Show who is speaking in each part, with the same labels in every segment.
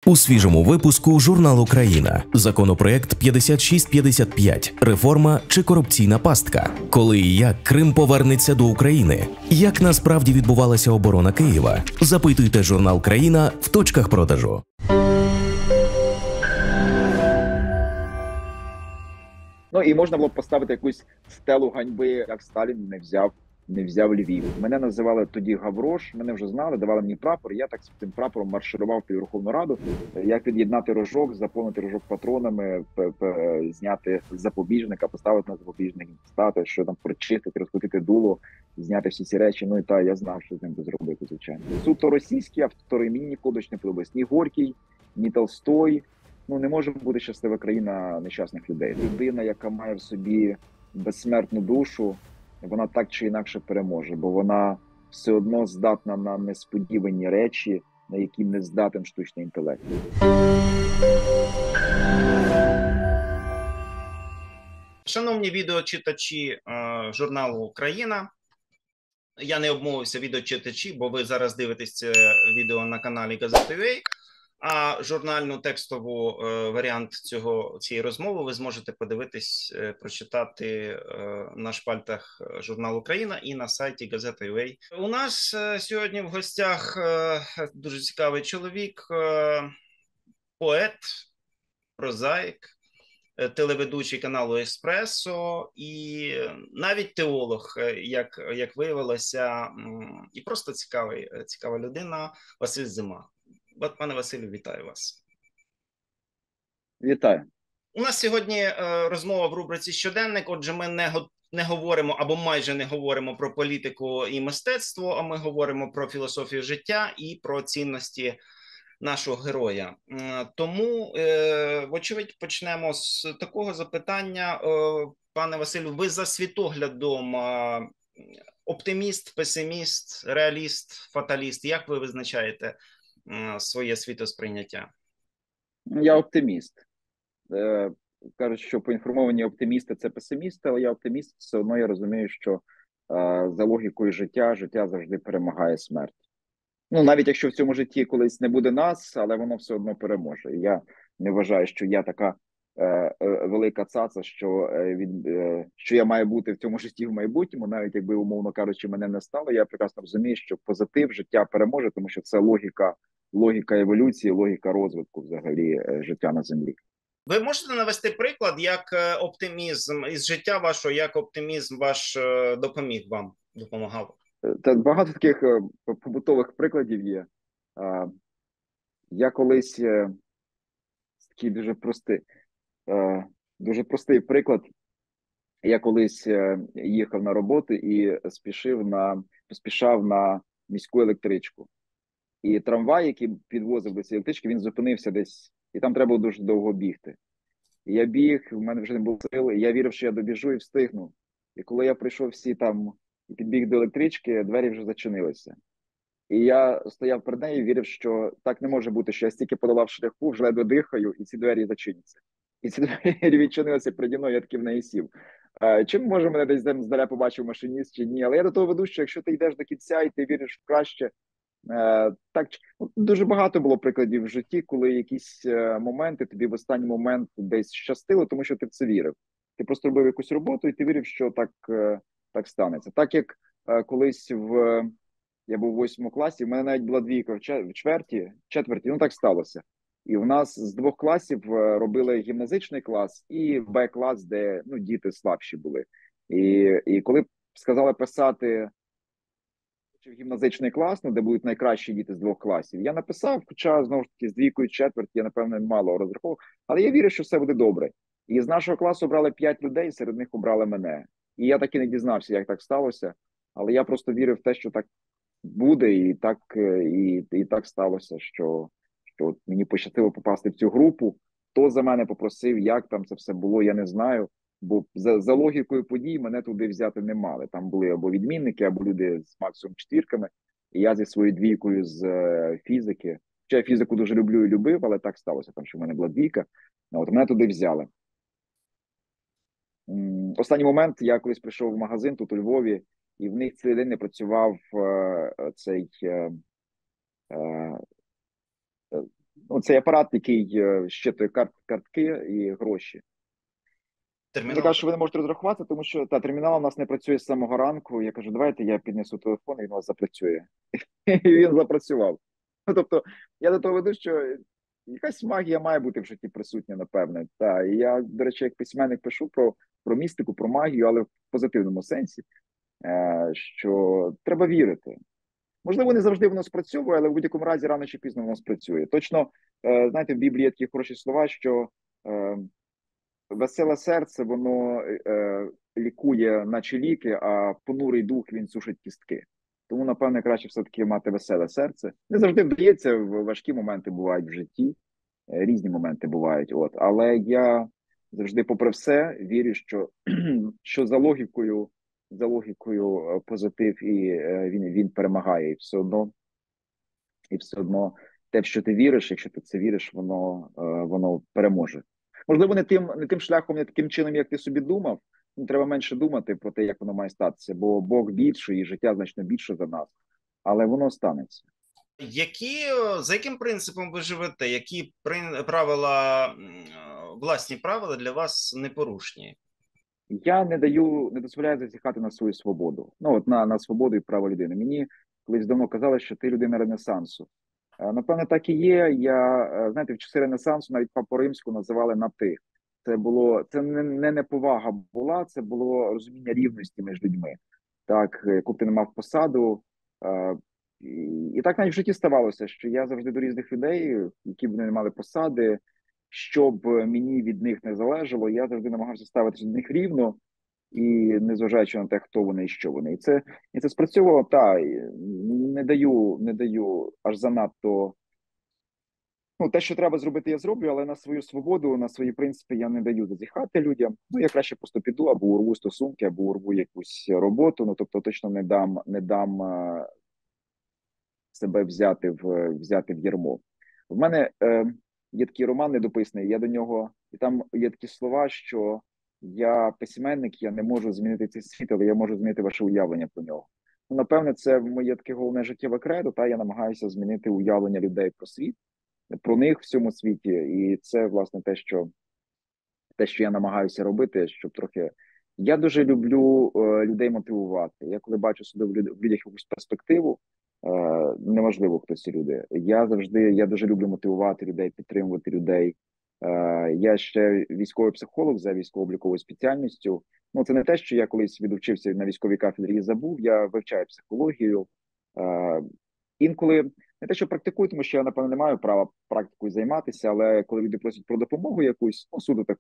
Speaker 1: У свіжому випуску журналу «Країна». Законопроект 5655. Реформа чи корупційна пастка? Коли і як Крим повернеться до України? Як насправді відбувалася оборона Києва? Запитуйте журнал «Країна» в точках продажу.
Speaker 2: Ну і можна було б поставити якусь стелу ганьби, як Сталін не взяв Львів. Мене називали тоді Гаврош, мене вже знали, давали мені прапор. Я так з цим прапором марширував під Верховну Раду. Як від'єднати рожок, заповнити рожок патронами, зняти запобіжника, поставити на запобіжник, стати, що там прочистити, розкрутити дуло, зняти всі ці речі. Ну і я знав, що з ним зробити, звичайно. Суто російські автори мені ніколи не подобаються. Ні Горький, ні Толстой. Ну, не може бути щаслива країна нещасних людей. Людина, яка має в собі безсмертну душу, вона так чи інакше переможе, бо вона все одно здатна на несподівані речі, на які не здатен штучний інтелект.
Speaker 3: Шановні відеочитачі журналу «Країна», я не обмовився відеочитачі, бо ви зараз дивитесь це відео на каналі Газета.ua, а журнальну текстову варіант цієї розмови ви зможете подивитись, прочитати на шпальтах журналу «Країна» і на сайті Газета.ua. У нас сьогодні в гостях дуже цікавий чоловік, поет, прозаїк, телеведучий каналу «Еспресо» і навіть теолог, як виявилося, і просто цікава людина Василь Зима. Пане Василю, вітаю вас.
Speaker 2: Вітаю.
Speaker 3: У нас сьогодні розмова в рубриці «Щоденник». Отже, ми не говоримо або майже не говоримо про політику і мистецтво, а ми говоримо про філософію життя і про цінності нашого героя. Тому, вочевидь, почнемо з такого запитання. Пане Василю, ви за світоглядом оптиміст, песиміст, реаліст, фаталіст? Як ви визначаєте своє світосприйняття?
Speaker 2: Я оптиміст. Кажуть, що поінформовані оптимісти – це песимісти, але я оптиміст, все одно я розумію, що за логікою життя завжди перемагає смерть. Ну, навіть якщо в цьому житті колись не буде нас, але воно все одно переможе. І я не вважаю, що я така велика цаца, що я маю бути в цьому житті в майбутньому, навіть якби, умовно кажучи, мене не стало, я прекрасно розумію, що позитив життя переможе, тому що це логіка еволюції, логіка розвитку взагалі життя на землі.
Speaker 3: Ви можете навести приклад, як оптимізм із життя вашого, як оптимізм ваш допомагав?
Speaker 2: Та багато таких побутових прикладів є. Я колись такий дуже простий приклад. Я колись їхав на роботу і поспішав на міську електричку. І трамвай, який підвозив до цієї електрички, він зупинився десь, і там треба було дуже довго бігти. І я біг, в мене вже не було сили, і я вірив, що я добіжу і встигну. І коли я прийшов і підбіг до електрички, двері вже зачинилися. І я стояв перед нею і вірив, що так не може бути, що я стільки подолав шляху, вже ледве дихаю, і ці двері зачиняться. І ці двері відчинилися переді мною, я таки в неї сів. Чи може мене десь здаля побачив машиніст, чи ні? Але я до того веду, що якщо ти йдеш до кінця і ти віриш в краще, так, дуже багато було прикладів в житті, коли якісь моменти тобі в останній момент десь щастило, тому що ти в це вірив. Ти просто робив якусь роботу і ти вірив, що так станеться. Так як колись я був у 8 класі, в мене навіть була двійка в четверті, ну так сталося. І в нас з 2 класів робили гімназичний клас і Б-клас, де діти слабші були. І коли сказали писати в гімназичний клас, де будуть найкращі діти з 2 класів, я написав, хоча, знову ж таки, з двійкою четверть я, напевно, мало розраховував, але я вірю, що все буде добре. І з нашого класу обрали 5 людей, серед них обрали мене. І я так і не дізнався, як так сталося, але я просто вірив в те, що так буде, і так сталося, що мені пощастило попасти в цю групу. Хто за мене попросив, як там це все було, я не знаю. Бо за логікою подій мене туди взяти не мали. Там були або відмінники, або люди з максимум 4. І я зі своєю двійкою з фізики. Хоча я фізику дуже люблю і любив, але так сталося, що в мене була двійка. От мене туди взяли. Останній момент, я колись прийшов в магазин тут у Львові, і в них цілий день не працював Ну, цей апарат, який щитує картки і гроші. Вони
Speaker 3: Термінал.
Speaker 2: кажуть, що ви не можете розрахуватися, тому що термінал у нас не працює з самого ранку. Я кажу, давайте я піднесу телефон, і він у вас запрацює. І він запрацював. Ну, тобто, я до того веду, що якась магія має бути в житті присутня, напевне. Та, і я, до речі, як письменник пишу про містику, про магію, але в позитивному сенсі, що треба вірити. Можливо, не завжди воно спрацьовує, але в будь-якому разі рано чи пізно воно спрацює. Точно, знаєте, в Біблії є такі хороші слова, що веселе серце, воно лікує, наче ліки, а понурий дух, він сушить кістки. Тому, напевне, краще все-таки мати веселе серце. Не завжди вдається, важкі моменти бувають в житті, різні моменти бувають. Але я завжди, попри все, вірю, що за логікою позитив, і він перемагає. І все одно те, в що ти віриш, якщо ти в це віриш, воно переможе. Можливо, не тим шляхом, не таким чином, як ти собі думав. Треба менше думати про те, як воно має статися, бо Бог більший і життя значно більше за нас, але воно станеться.
Speaker 3: За яким принципом ви живете? Які правила, власні правила для вас непорушні?
Speaker 2: Я не дозволяю зазіхати на свою свободу. Ну, от на свободу і право людини. Мені колись давно казали, що ти людина Ренесансу. Напевне, так і є. Знаєте, в часи Ренесансу навіть Папу Римську називали на ти. Це не неповага була, це було розуміння рівності між людьми. Так, яку б ти не мав посаду. І так навіть в житті ставалося, що я завжди до різних людей, які б не мали посади, щоб мені від них не залежало, я завжди намагався ставитися до них рівно і незважаючи на те, хто вони і що вони. І це спрацьовувало, не даю аж занадто. Ну, те, що треба зробити, я зроблю, але на свою свободу, на свої принципи я не даю зазіхати людям. Ну, я краще просто піду, або урву стосунки, або урву якусь роботу. Ну, тобто, точно не дам себе взяти в ярмо. В мене є такий роман недописаний, я до нього, і там є такі слова, що я письменник, я не можу змінити цей світ, але я можу змінити ваше уявлення про нього. Ну, напевне, це моє таке головне життєве кредо, я намагаюся змінити уявлення людей про світ, про них в цьому світі, і це, власне, те, що я намагаюся робити, щоб трохи. Я дуже люблю людей мотивувати. Я коли бачу собі в людях якусь перспективу, неважливо, хто ці люди. Я дуже люблю мотивувати людей, підтримувати людей. Я ще військовий психолог за військово-обліковою спеціальністю. Ну, це не те, що я колись відучився на військовій кафедрі і забув. Я вивчаю психологію. Інколи не те, що практикую, тому що я, напевно, не маю права практикою займатися, але коли люди просять про допомогу якусь, ну, суто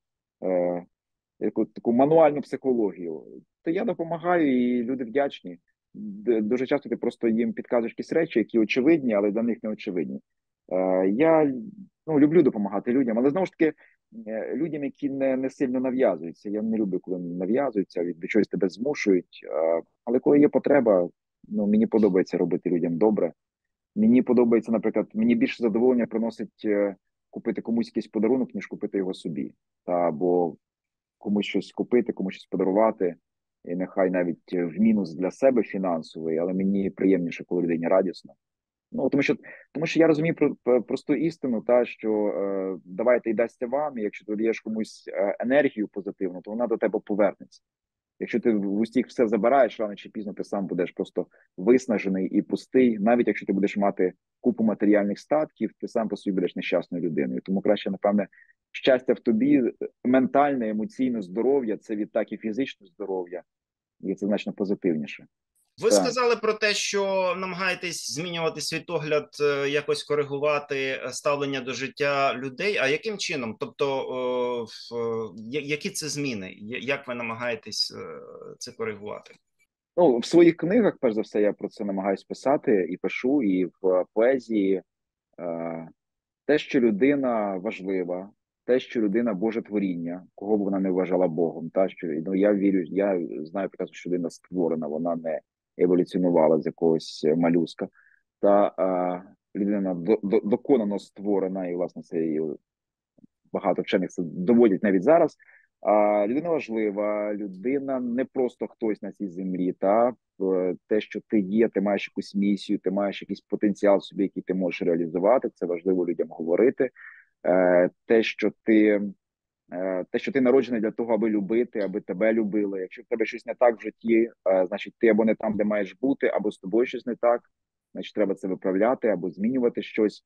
Speaker 2: таку мануальну психологію, то я допомагаю, і люди вдячні. Дуже часто ти просто їм підказуєш якісь речі, які очевидні, але для них не очевидні. Я люблю допомагати людям, але знову ж таки людям, які не сильно нав'язуються. Я не люблю, коли нав'язуються, від чогось тебе змушують. Але коли є потреба, мені подобається робити людям добре. Мені подобається, наприклад, мені більше задоволення приносить купити комусь якийсь подарунок, ніж купити його собі. Або комусь щось купити, комусь щось подарувати. І нехай навіть в мінус для себе фінансовий, але мені приємніше, коли людині радісно. Ну, тому що я розумію просту істину, що давайте й дасться вам, і якщо ти даєш комусь енергію позитивну, то вона до тебе повернеться. Якщо ти в усіх все забираєш, рано чи пізно ти сам будеш просто виснажений і пустий. Навіть якщо ти будеш мати купу матеріальних статків, ти сам по собі будеш нещасною людиною. Тому краще, напевне, щастя в тобі, ментальне, емоційне здоров'я, це відтак і фізичне здоров'я, і це значно позитивніше.
Speaker 3: Ви сказали про те, що намагаєтесь змінювати світогляд, якось коригувати ставлення до життя людей. А яким чином? Тобто, які це зміни? Як ви намагаєтесь це коригувати?
Speaker 2: Ну, в своїх книгах, перш за все, я про це намагаюсь писати і пишу, і в поезії. Те, що людина важлива, те, що людина Боже творіння, кого б вона не вважала Богом. Я вірю, я знаю прекрасно, що людина створена, вона не еволюціонувала з якогось малюска. Людина доконано створена, і, власне, це і багато вчених це доводять навіть зараз. Людина важлива, людина не просто хтось на цій землі, те, що ти є, ти маєш якусь місію, ти маєш якийсь потенціал собі, який ти можеш реалізувати. Це важливо людям говорити. Те, що ти народжений для того, аби любити, аби тебе любили. Якщо в тебе щось не так в житті, значить ти або не там, де маєш бути, або з тобою щось не так, значить треба це виправляти або змінювати щось.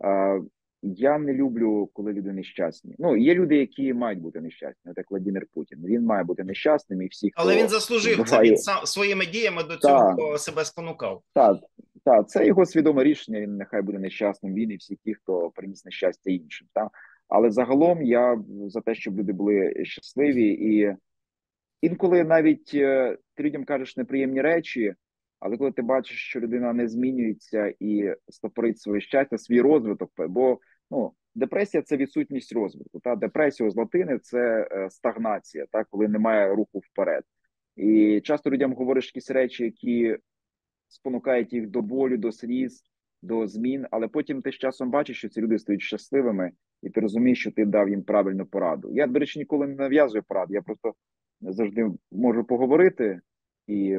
Speaker 2: Я не люблю, коли люди нещасні. Ну, є люди, які мають бути нещасні, як Владимир Путін. Він має бути нещасним, і всі,
Speaker 3: Але він
Speaker 2: хто
Speaker 3: заслужив це,
Speaker 2: вбиває...
Speaker 3: він сам своїми діями до
Speaker 2: Так,
Speaker 3: цього себе спонукав.
Speaker 2: так, це його свідоме рішення, він нехай буде нещасним, він і всі ті, хто приніс нещастя іншим. Так? Але загалом я за те, щоб люди були щасливі, і інколи навіть ти людям кажеш неприємні речі, але коли ти бачиш, що людина не змінюється і стопорить своє щастя, свій розвиток, бо депресія це відсутність розвитку. Та депресія з латини це стагнація, та коли немає руху вперед. І часто людям говориш якісь речі, які спонукають їх до болю, до сліз, до змін, але потім ти з часом бачиш, що ці люди стають щасливими, і ти розумієш, що ти дав їм правильну пораду. Я, до речі, ніколи не нав'язую пораду, я просто завжди можу поговорити, і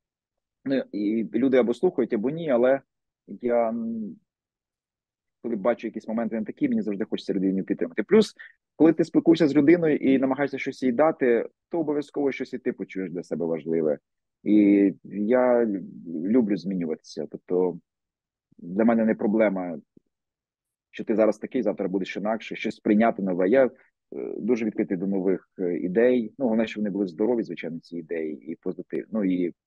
Speaker 2: люди або слухають, або ні, але я, коли бачу якісь моменти не такі, мені завжди хочеться людині підтримати. Плюс, коли ти спілкуєшся з людиною і намагаєшся щось їй дати, то обов'язково щось і ти почуєш для себе важливе. І я люблю змінюватися. Тобто для мене не проблема, що ти зараз такий, завтра будеш інакше, щось прийняти нове. Я дуже відкритий до нових ідей. Ну, головне, щоб вони були здорові, звичайно, ці ідеї, і позитивні. Ну,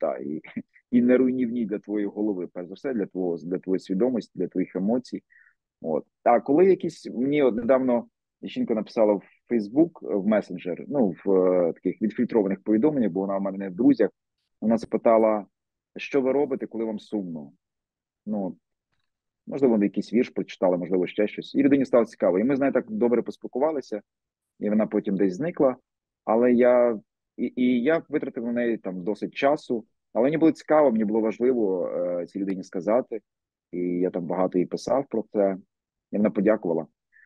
Speaker 2: і не руйнівні для твоєї голови, перш за все, для твоєї свідомості, для твоїх емоцій. От. А коли мені недавно жінка написала в Фейсбук, в месенджер, в таких відфільтрованих повідомленнях, бо вона в мене не в друзях, вона запитала, що ви робите, коли вам сумно? Можливо, вони якийсь вірш прочитали, можливо, ще щось. І людині стало цікаво. І ми з нею так добре поспілкувалися, і вона потім десь зникла. Але я витратив на неї там досить часу. Але мені було цікаво, мені було важливо цій людині сказати. І я там багато їй писав про це. І вона подякувала.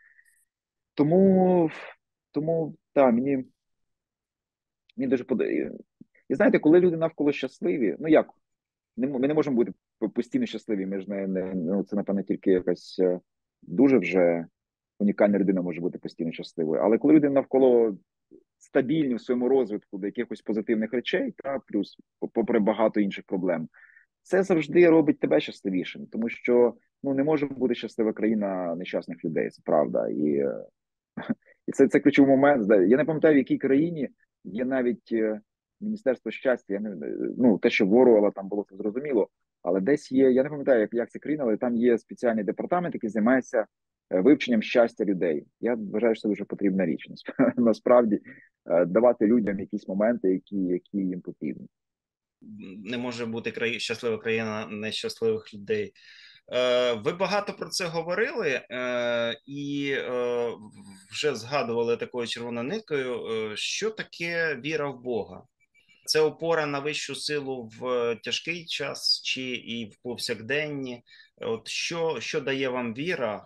Speaker 2: Тому так, мені дуже подобається. І знаєте, коли люди навколо щасливі, ми не можемо бути постійно щасливі. Ми ж це, напевно, тільки якась дуже вже унікальна людина може бути постійно щасливою. Але коли люди навколо стабільні в своєму розвитку до якихось позитивних речей, плюс попри багато інших проблем, це завжди робить тебе щасливішим, тому що не може бути щаслива країна нещасних людей, це правда. І це ключовий момент. Я не пам'ятаю, в якій країні є навіть Міністерство щастя. Те, що в Оруелла там було, це зрозуміло, але десь є, я не пам'ятаю, як це країна, але там є спеціальний департамент, який займається вивченням щастя людей. Я вважаю, що це дуже потрібна річ. Насправді, давати людям якісь моменти, які їм потрібні.
Speaker 3: Не може бути щаслива країна нещасливих людей. Ви багато про це говорили і вже згадували такою червоною ниткою, що таке віра в Бога? Це опора на вищу силу в тяжкий час чи і в повсякденні? От що дає вам віра,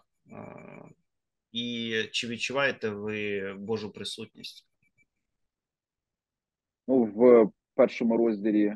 Speaker 3: і чи відчуваєте ви Божу присутність?
Speaker 2: В першому розділі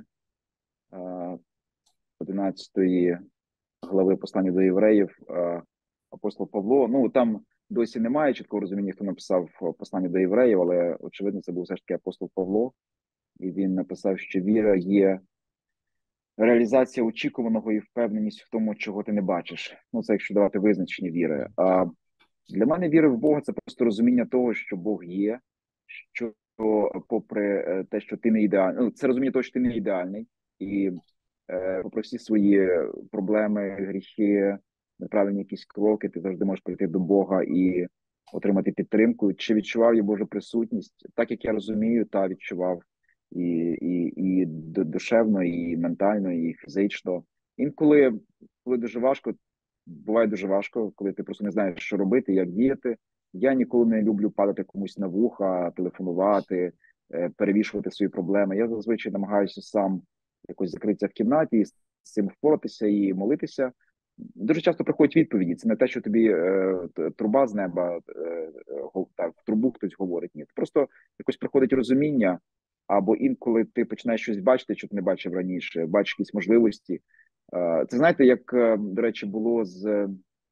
Speaker 2: 11 глави послання до євреїв апостол Павло, там досі немає чіткого розуміння, хто написав послання до євреїв, але очевидно це був все ж таки апостол Павло, і він написав, що віра є реалізація очікуваного і впевненість в тому, чого ти не бачиш. Це якщо давати визначення віри. А для мене віра в Бога – це просто розуміння того, що Бог є, що попри те, що ти не ідеальний, це розуміння того, що ти не ідеальний, і попри всі свої проблеми, гріхи, неправильні якісь кроки, ти завжди можеш прийти до Бога і отримати підтримку. Чи відчував я Божу присутність? Так, як я розумію, та відчував і душевно, і ментально, і фізично. Інколи, коли дуже важко, буває дуже важко, коли ти просто не знаєш, що робити, як діяти. Я ніколи не люблю падати комусь на вуха, телефонувати, перевішувати свої проблеми. Я зазвичай намагаюся сам якось закритися в кімнаті і з цим впоратися і молитися. Дуже часто приходять відповіді. Це не те, що тобі труба з неба, в трубу хтось говорить. Ні, просто якось приходить розуміння, або інколи ти починаєш щось бачити, що ти не бачив раніше, бачиш якісь можливості. Це знаєте, як, до речі, було з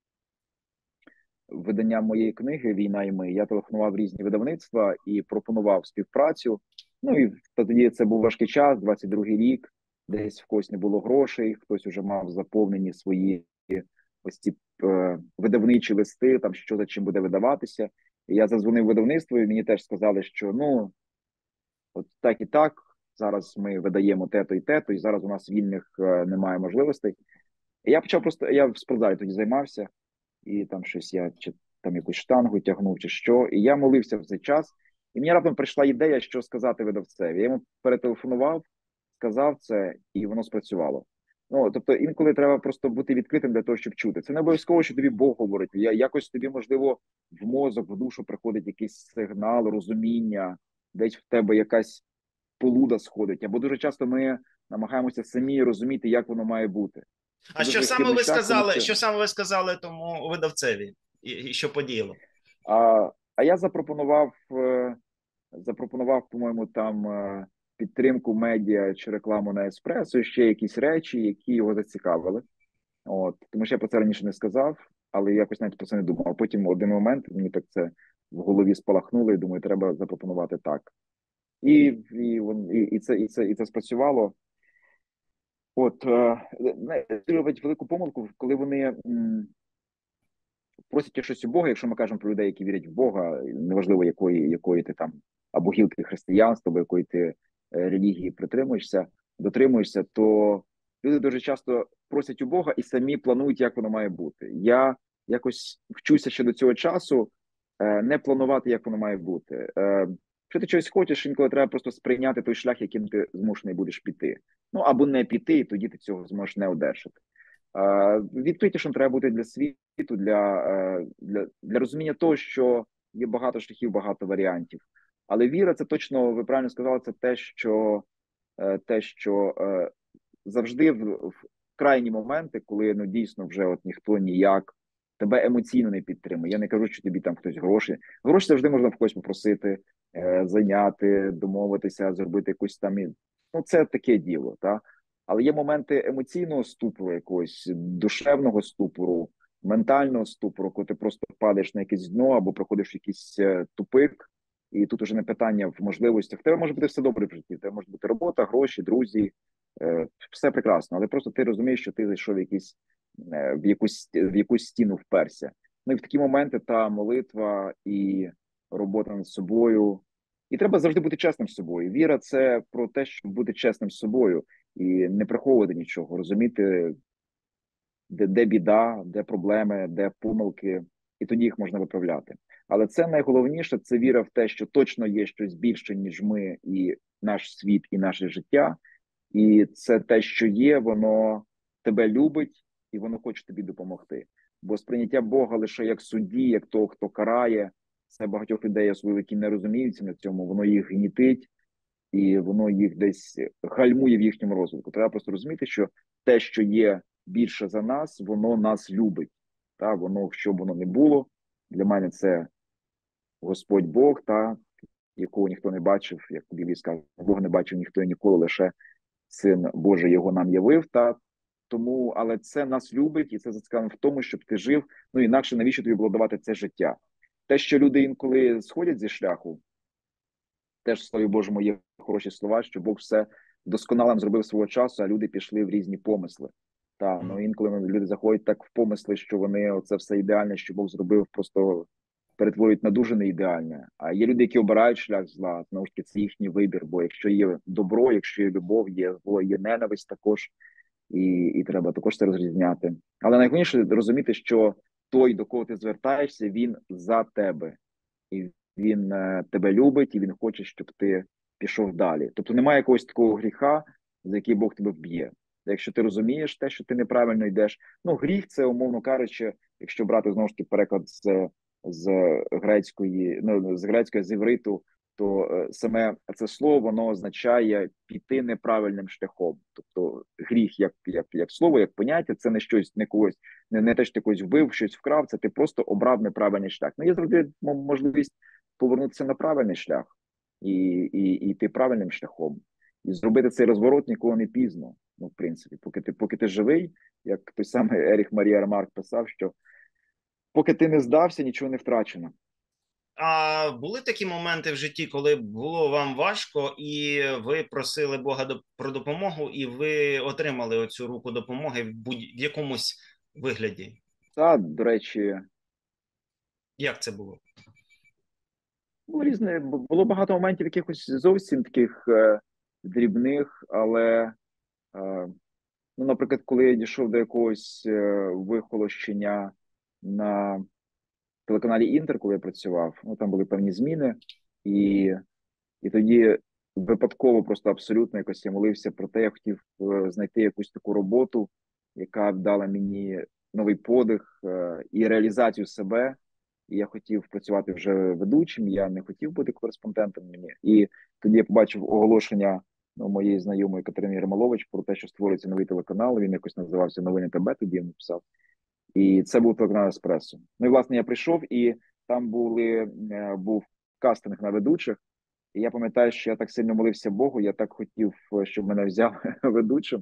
Speaker 2: виданням моєї книги «Війна і ми». Я телефонував в різні видавництва і пропонував співпрацю. Ну і тоді це був важкий час, 22-й рік, десь в когось не було грошей, хтось уже мав заповнені свої ось ці видавничі листи, там що за чим буде видаватися. І я задзвонив видавництво, і мені теж сказали, що ну, от так і так, зараз ми видаємо те-то і те-то, і зараз у нас вільних немає можливостей. І я почав просто, я в спортзалі тоді займався, і там щось я чи там якусь штангу тягнув, чи що. І я молився в цей час. І мені раптом прийшла ідея, що сказати видавцеві. Я йому перетелефонував, сказав це, і воно спрацювало. Ну, тобто, інколи треба просто бути відкритим для того, щоб чути. Це не обов'язково, що тобі Бог говорить. Якось тобі, можливо, в мозок, в душу приходить якийсь сигнал, розуміння, десь в тебе якась полуда сходить. Або дуже часто ми намагаємося самі розуміти, як воно має бути.
Speaker 3: А що саме ви сказали, що саме ви сказали тому видавцеві? І що подіяло?
Speaker 2: А я запропонував, по-моєму, там підтримку медіа чи рекламу на Еспресо, ще якісь речі, які його зацікавили. От, тому що я про це раніше не сказав, але якось навіть про це не думав. А потім в один момент мені так це в голові спалахнуло, і думаю, треба запропонувати так. І це спрацювало. От, роблять велику помилку, коли вони просять щось у Бога, якщо ми кажемо про людей, які вірять в Бога, неважливо, якої ти там, або гілки християнства, або якої ти релігії дотримуєшся, то люди дуже часто просять у Бога і самі планують, як воно має бути. Я якось вчуся ще до цього часу не планувати, як воно має бути. Якщо ти щось хочеш, інколи треба просто сприйняти той шлях, яким ти змушений будеш піти. Ну, або не піти, і тоді ти цього зможеш не одержати. Відкритішим треба бути для світу, для розуміння того, що є багато шляхів, багато варіантів. Але віра, це точно, ви правильно сказали, це те, що завжди в крайні моменти, коли ну дійсно вже от ніхто ніяк тебе емоційно не підтримує. Я не кажу, що тобі там хтось гроші. Гроші завжди можна в когось попросити, зайняти, домовитися, зробити якусь там. Ну, це таке діло, так? Але є моменти емоційного ступору, якогось душевного ступору, ментального ступору, коли ти просто падаєш на якесь дно або проходиш якийсь тупик, і тут уже не питання в можливостях. В тебе може бути все добре в житті, в тебе може бути робота, гроші, друзі, все прекрасно, але просто ти розумієш, що ти зайшов в якусь стіну вперся. Ну і в такі моменти та молитва і робота над собою. І треба завжди бути чесним з собою. Віра – це про те, щоб бути чесним з собою і не приховувати нічого, розуміти, де біда, де проблеми, де помилки, і тоді їх можна виправляти. Але це найголовніше – це віра в те, що точно є щось більше, ніж ми, і наш світ, і наше життя. І це те, що є, воно тебе любить, і воно хоче тобі допомогти. Бо сприйняття Бога лише як судді, як того, хто карає, це багатьох людей, особливо, які не розуміються на цьому, воно їх гнітить, і воно їх десь гальмує в їхньому розвитку. Треба просто розуміти, що те, що є більше за нас, воно нас любить. Та воно, що б воно не було, для мене це Господь Бог, якого ніхто не бачив, як в Біблії сказано, Бога не бачив ніхто і ніколи, лише Син Божий його нам явив. Тому, але це нас любить, і це зацікавлено в тому, щоб ти жив. Ну інакше навіщо тобі було давати це життя? Те, що люди інколи сходять зі шляху, теж в Слові Божому є хороші слова, що Бог все досконалим зробив свого часу, а люди пішли в різні помисли. Ну інколи люди заходять так в помисли, що вони оце все ідеальне, що Бог зробив, просто перетворюють на дуже неідеальне. А є люди, які обирають шлях зла, знову ж таки, це їхній вибір, бо якщо є добро, якщо є любов, є зло, є ненависть також, і треба також це розрізняти. Але найголовніше розуміти, що той, до кого ти звертаєшся, він за тебе. І він тебе любить, і він хоче, щоб ти пішов далі. Тобто немає якогось такого гріха, за який Бог тебе вб'є. Якщо ти розумієш те, що ти неправильно йдеш, ну гріх це, умовно кажучи, якщо брати знову ж таки переклад з грецької, з івриту, то саме це слово, воно означає піти неправильним шляхом. Тобто гріх як слово, як поняття, це не щось, не те, що ти когось вбив, щось вкрав, це ти просто обрав неправильний шлях. Ну, є завжди можливість повернутися на правильний шлях. і йти правильним шляхом. І зробити цей розворот ніколи не пізно. Ну, в принципі, поки ти живий, як той самий Еріх Марія Ремарк писав, що поки ти не здався, нічого не втрачено.
Speaker 3: А були такі моменти в житті, коли було вам важко, і ви просили Бога про допомогу, і ви отримали оцю руку допомоги в якомусь вигляді?
Speaker 2: Та, до речі,
Speaker 3: Як це було?
Speaker 2: ну, різне, було багато моментів якихось зовсім таких дрібних, але, ну, наприклад, коли я дійшов до якогось вихолощення на телеканалі Інтер, коли я працював, ну, там були певні зміни, і тоді випадково, просто абсолютно якось я молився про те, я хотів знайти якусь таку роботу, яка б дала мені новий подих і реалізацію себе. І я хотів працювати вже ведучим, я не хотів бути кореспондентом мені. І тоді я побачив оголошення моєї знайомої Катерини Ярмолович про те, що створюється новий телеканал. Він якось називався «Новини ТБ», тоді я написав. І це був телеканал «Еспресо». Ну і, власне, я прийшов, і там був кастинг на ведучих. І я пам'ятаю, що я так сильно молився Богу, я так хотів, щоб мене взяв ведучим.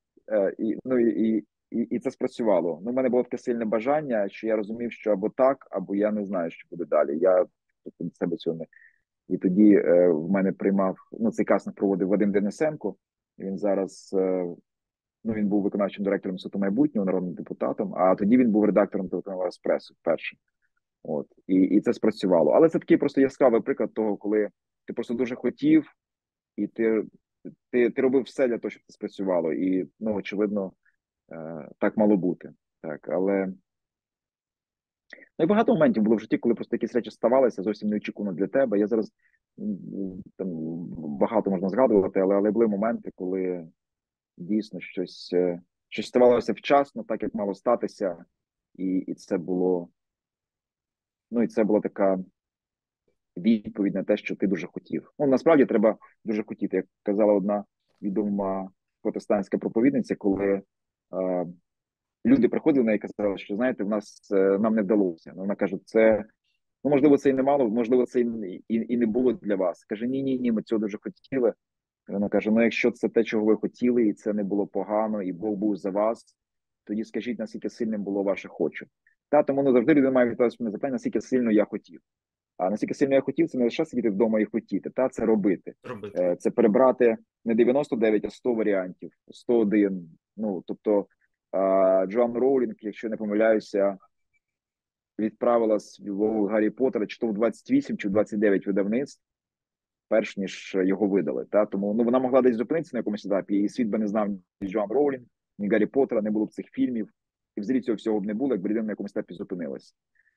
Speaker 2: І це спрацювало. Ну, в мене було таке сильне бажання, що я розумів, що або так, або я не знаю, що буде далі. Я від себе цього не. І тоді в мене приймав, ну, цей кастинг проводив Вадим Денисенко. Він зараз, ну, він був виконавчим директором Інституту майбутнього, народним депутатом, а тоді він був редактором телеканалу «Еспресо» вперше. От. І це спрацювало. Але це такий просто яскравий приклад того, коли ти просто дуже хотів, і ти робив все для того, щоб це спрацювало. І, ну, очевидно, так мало бути. Так, але ну, і багато моментів було в житті, коли просто якісь речі ставалися зовсім неочікувано для тебе. Я зараз там багато можна згадувати, але були моменти, коли дійсно щось ставалося вчасно, так як мало статися, і це було, ну, і це була така відповідь на те, що ти дуже хотів. Ну, насправді треба дуже хотіти. Як казала одна відома протестантська проповідниця, коли люди приходили на неї і казали, що, знаєте, нам не вдалося. Вона каже, це, ну, можливо, це і не мало, можливо, це і не було для вас. Каже, ні, ми цього дуже хотіли. Вона каже, ну, якщо це те, чого ви хотіли, і це не було погано, і Бог був за вас, тоді скажіть, наскільки сильним було ваше хочу. Та, тому, ну, завжди людина має відповідати на запитання, наскільки сильно я хотів. А наскільки сильно я хотів, це не лише сидіти вдома і хотіти, та це робити. Це перебрати не 99, а 100 варіантів, 101. Ну, тобто, Джоан Роулінг, якщо не помиляюся, відправила свого Гаррі Поттера чи то в 28, чи в 29 видавництв, перш ніж його видали. Та? Тому, ну, вона могла десь зупинитися на якомусь етапі, і світ би не знав ні Джоан Роулінг, ні Гаррі Поттера, не було б цих фільмів, і взагалі цього всього б не було, якби людина на якомусь етапі зупинилась.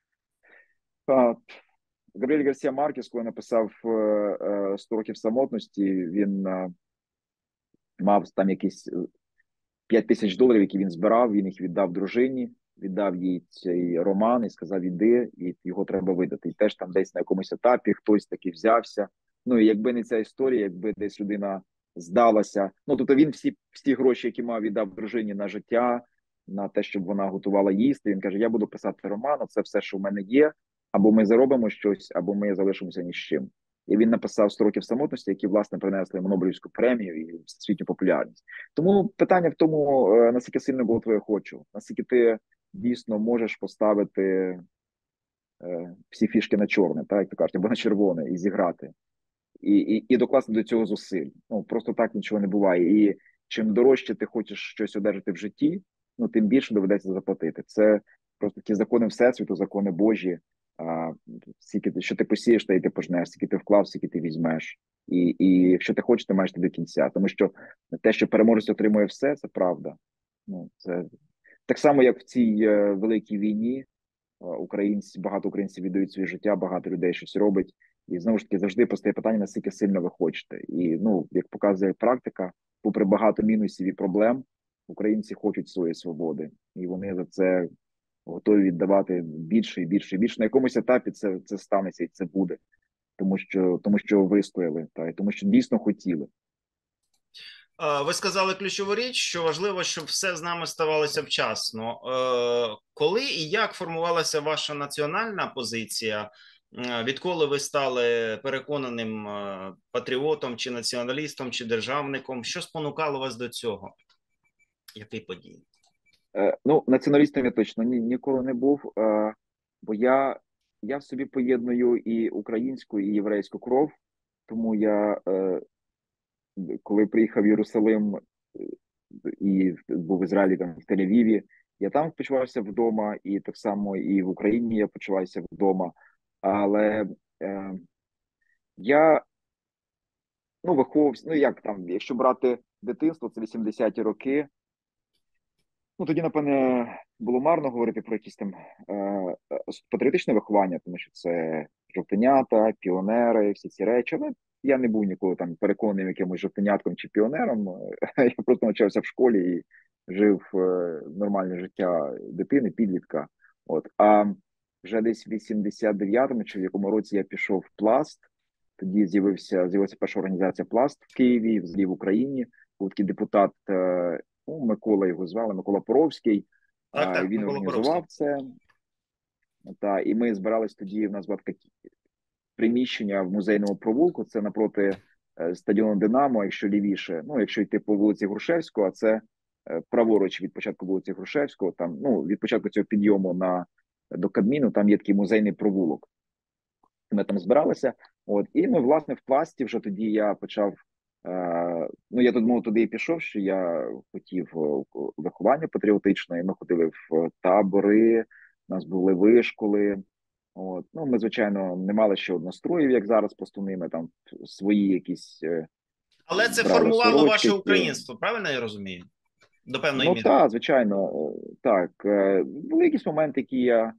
Speaker 2: Габріель Гарсія Маркес, коли написав 100 років самотності, він мав там якісь $5000, які він збирав, він їх віддав дружині, віддав їй цей роман і сказав, іди, і його треба видати. І теж там десь на якомусь етапі хтось таки взявся. Ну, і якби не ця історія, якби десь людина здалася, ну, тобто він всі гроші, які мав, віддав дружині на життя, на те, щоб вона готувала їсти, він каже, я буду писати роман, це все, що в мене є, або ми заробимо щось, або ми залишимося ні з чим. І він написав 100 років самотності, які, власне, принесли йому Нобелівську премію і всесвітню популярність. Тому питання в тому, наскільки сильно було твоє хочу, наскільки ти дійсно можеш поставити всі фішки на чорне, так, як то кажуть, або на червоне, і зіграти. І докласти до цього зусиль. Ну, просто так нічого не буває. І чим дорожче ти хочеш щось одержати в житті, ну, тим більше доведеться заплатити. Це просто ті закони Всесвіту, закони Божі, скільки що ти посієш, та й ти пожнеш, скільки ти вклав, скільки ти візьмеш. І якщо ти хочеш, ти маєш до кінця. Тому що те, що переможець отримує все, це правда. Ну, це так само, як в цій великій війні, багато українців віддають своє життя, багато людей щось робить. І знову ж таки завжди постає питання, наскільки сильно ви хочете. І, ну, як показує практика, попри багато мінусів і проблем, українці хочуть своєї свободи, і вони за це готові віддавати більше і більше і більше. На якомусь етапі це станеться і це буде, тому що вистояли, та і тому що дійсно хотіли.
Speaker 3: Ви сказали ключову річ, що важливо, щоб все з нами ставалося вчасно. Коли і як формувалася ваша національна позиція? Відколи ви стали переконаним патріотом, чи націоналістом, чи державником? Що спонукало вас до цього? Які події?
Speaker 2: Ну, націоналістом я точно ніколи не був, бо я в собі поєдную і українську, і єврейську кров, тому я, коли приїхав в Єрусалим і був в Ізраїлі, там, в Тель-Авіві, я там почувався вдома, і так само і в Україні я почуваюся вдома. Але я, ну, виховувався, ну, як там, якщо брати дитинство, це 80-ті роки, ну, тоді, напевне, було марно говорити про якісь там патріотичне виховання, тому що це жовтенята, піонери, всі ці речі. Але я не був ніколи там переконаним якимось жовтенятком чи піонером. Я просто навчався в школі і жив нормальне життя дитини, підлітка. От. А вже десь в 89-му чи в якому році я пішов в Пласт, тоді з'явилася перша організація Пласт в Києві, взагалі в Україні. Був такий депутат, ну, Микола його звали, Микола Поровський.
Speaker 3: Так,
Speaker 2: Він
Speaker 3: Микола
Speaker 2: організував це. І ми збирались тоді, в нас було таке приміщення в музейному провулку, це напроти стадіону Динамо, якщо лівіше, ну, якщо йти по вулиці Грушевського, а це праворуч від початку вулиці Грушевського, там, ну, від початку цього підйому до Кабміну, там є такий музейний провулок. Ми там збиралися, от, і ми, власне, в Пласті вже тоді я почав, ну, я туди і пішов, що я хотів виховання патріотичне, і ми ходили в табори, у нас були вишколи. От. Ну, ми, звичайно, не мали ще одностроїв, як зараз пластуни, ми там свої якісь
Speaker 3: Але це
Speaker 2: брали
Speaker 3: формувало
Speaker 2: сорочки.
Speaker 3: ваше українство, правильно я розумію? До певної
Speaker 2: Ну,
Speaker 3: міри.
Speaker 2: так, звичайно, так. Були якісь моменти, які я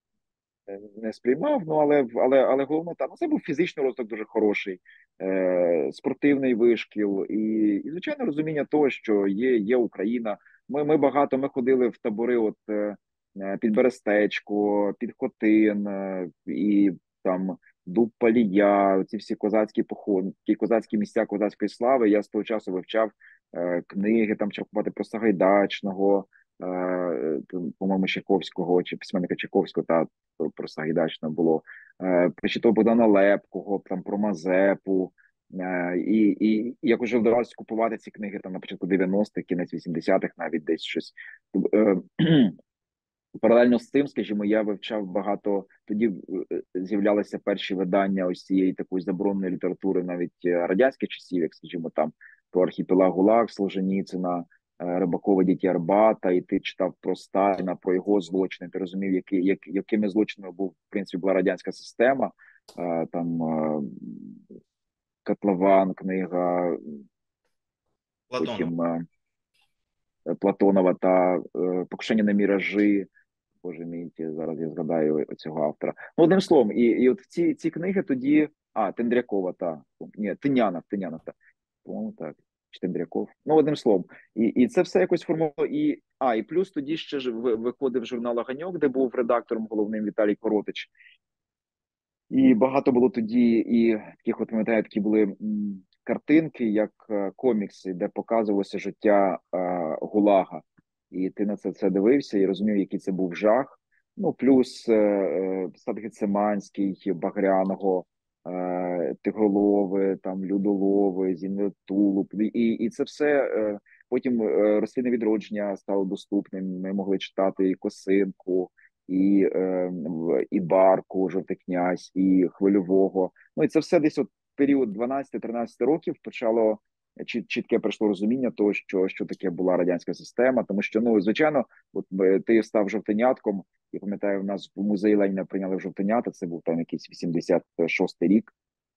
Speaker 2: не сприймав, ну, але головно, так, ну, це був фізичний розвиток дуже хороший, спортивний вишкіл і, звичайно, розуміння того, що є Україна. Ми ходили в табори, от, під Берестечко, під Хотин, і там Дуб Палія, ці всі козацькі походи, ті козацькі місця козацької слави. Я з того часу вивчав книги, там читати про Сагайдачного, по-моєму, Чайковського, чи письменника Чайковського, та про Сагайдачного було, прочитав Богдана Лепкого, там про Мазепу, і як уже вдавалося купувати ці книги там на початку 90-х, кінець 80-х, навіть десь щось. Паралельно з цим, скажімо, я вивчав багато, тоді з'являлися перші видання ось цієї такої забороненої літератури, навіть радянських часів, як, скажімо, там про архіпелаг ГУЛАГ Солженіцина, Рибакова «Діти Арбата», і ти читав про Сталіна, про його злочини, ти розумів, якими злочинами був, в принципі, була радянська система, там Котлован, книга,
Speaker 3: Платонов.
Speaker 2: потім Платонова та «Покушення на міражі». Боже мій, зараз я згадаю цього автора. Ну, одним словом, і от ці книги тоді, Тендрякова, ні, Тиняна, по-моєму, так, чи Тендряков. Ну, одним словом, і це все якось формувало, і плюс тоді ще ж виходив журнал «Оганьок», де був редактором головним Віталій Коротич. І багато було тоді і таких, от, пам'ятаю, такі були картинки, як комікси, де показувалося життя ГУЛАГа. І ти на це дивився і розумів, який це був жах. Ну, плюс Сад Гециманський, Багряного, Тиголови, там, Людолови, Зіннетулуб. І це все потім «Рослинне відродження» стало доступним. Ми могли читати і Косинку, і Барку, Жовтий князь, і Хвильового. Ну, і це все десь от період 12-13 років почало чітке прийшло розуміння того, що таке була радянська система, тому що, ну, звичайно, от ти став жовтенятком, я пам'ятаю, в нас в музеї Леніна прийняли в жовтенята, це був там якийсь 86-й рік,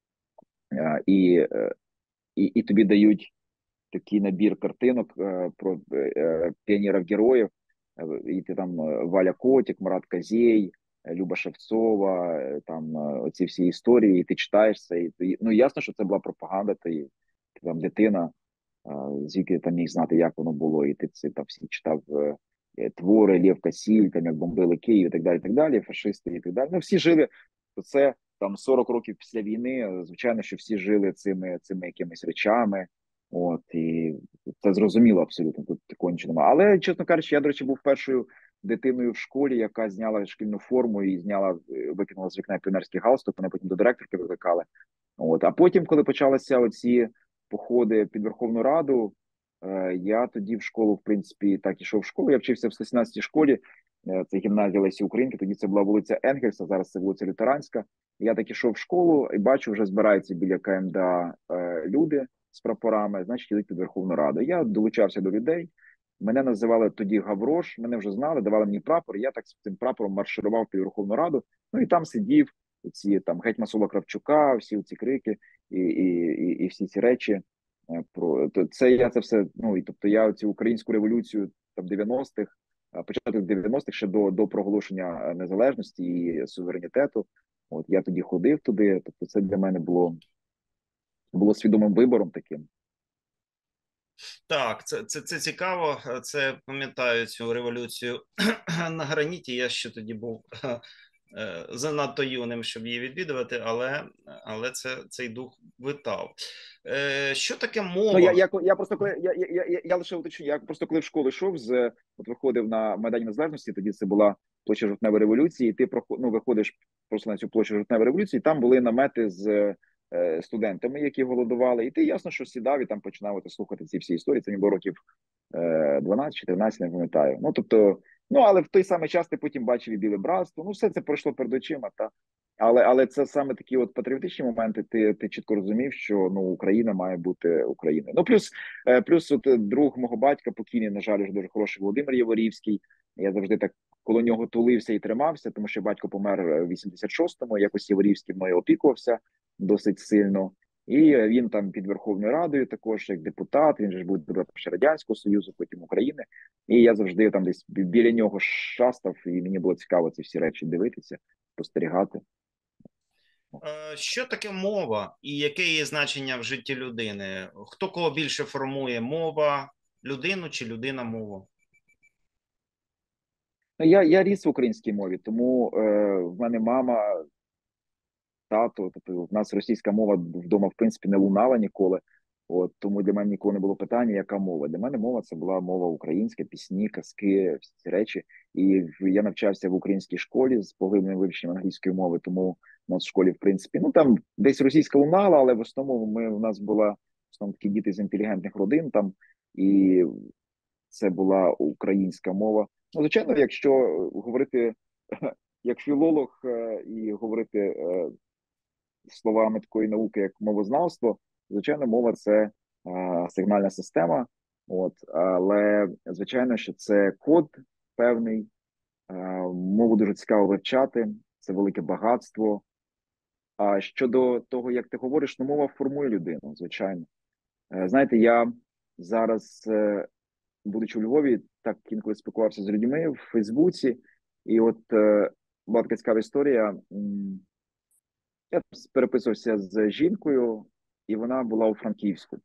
Speaker 2: і тобі дають такий набір картинок про піонерів-героїв, і ти там Валя Котик, Марат Козєй, Люба Шевцова, там оці всі історії, і ти читаєш це, і ну, ясно, що це була пропаганда, ти там дитина, звідки там міг знати, як воно було, і ти це там всі читав твори, Лев Косіль, там як бомбили Київ, і так далі, фашисти, і так далі. Ну, всі жили, це там 40 років після війни, звичайно, що всі жили цими якимись речами, от, і це зрозуміло абсолютно, тут такого нічого немає. Але, чесно кажучи, я, до речі, був першою дитиною в школі, яка зняла шкільну форму і викинула з вікна піонерський галстук, мене потім до директорки викликали. От. А потім, коли почалися оці походи під Верховну Раду, я тоді в школу, в принципі, так ішов в школу. Я вчився в 117-й школі, це гімназія Лесі Українки, тоді це була вулиця Енгельса, зараз це вулиця Лютеранська. Я так ішов в школу і бачу, вже збираються біля КМДА люди з прапорами, значить, йдуть під Верховну Раду. Я долучався до людей, мене називали тоді Гаврош, мене вже знали, давали мені прапор, я так з цим прапором марширував під Верховну Раду, ну і там сидів, ці там геть Масола Кравчука, всі ці крики і всі ці речі. Це я це все, ну і тобто я цю українську революцію там 90-х, початок 90-х ще до проголошення незалежності і суверенітету. От я тоді ходив туди, тобто це для мене було свідомим вибором таким.
Speaker 3: Так, це цікаво. Це пам'ятаю цю революцію на граніті. Я ще тоді був занадто юним, щоб її відвідувати, але цей дух витав. Що таке мова?
Speaker 2: Ну, я просто коли я лише уточню, я просто коли в школу йшов, от виходив на Майдані Незалежності, тоді це була площа Жовтневої революції, і ти виходиш просто на цю площу Жовтневої революції, і там були намети з студентами, які голодували, і ти ясно, що сідав і там починав слухати ці всі історії. Це мені було років 12-14, не пам'ятаю. Ну, тобто, але в той самий час ти потім бачив і Біле Братство, все це пройшло перед очима, та. Але це саме такі от патріотичні моменти, ти чітко розумів, що Україна має бути Україною. Ну, плюс от друг мого батька, покійний, на жаль, вже дуже хороший Володимир Яворівський, я завжди так коло нього тулився і тримався, тому що батько помер в 86-му, якось Яворівський мною опікувався досить сильно. І він там під Верховною Радою також, як депутат, він же ж був депутатом Радянського Союзу, потім України. І я завжди там десь біля нього шастав, і мені було цікаво ці всі речі дивитися, спостерігати.
Speaker 3: Що таке мова і яке її значення в житті людини? Хто кого більше формує, мова, людину чи людина мову?
Speaker 2: Я ріс в українській мові, тому в мене мама, тато, тобто в нас російська мова вдома, в принципі, не лунала ніколи. От, тому для мене ніколи не було питання, яка мова. Для мене мова – це була мова українська, пісні, казки, всі ці речі. І я навчався в українській школі з поглибленим вивченням англійської мови, тому у нас в школі, в принципі, там десь російська лунала, але в основному у нас була такі діти з інтелігентних родин там, і це була українська мова. Ну, звичайно, якщо говорити як філолог і говорити словами такої науки, як мовознавство, звичайно, мова – це сигнальна система, але, звичайно, що це код певний, мову дуже цікаво вивчати, це велике багатство. А щодо того, як ти говориш, мова формує людину, звичайно. Знаєте, я зараз, будучи у Львові, так інколи спілкувався з людьми в Фейсбуці, і от була така цікава історія. Я переписувався з жінкою, і вона була у Франківську.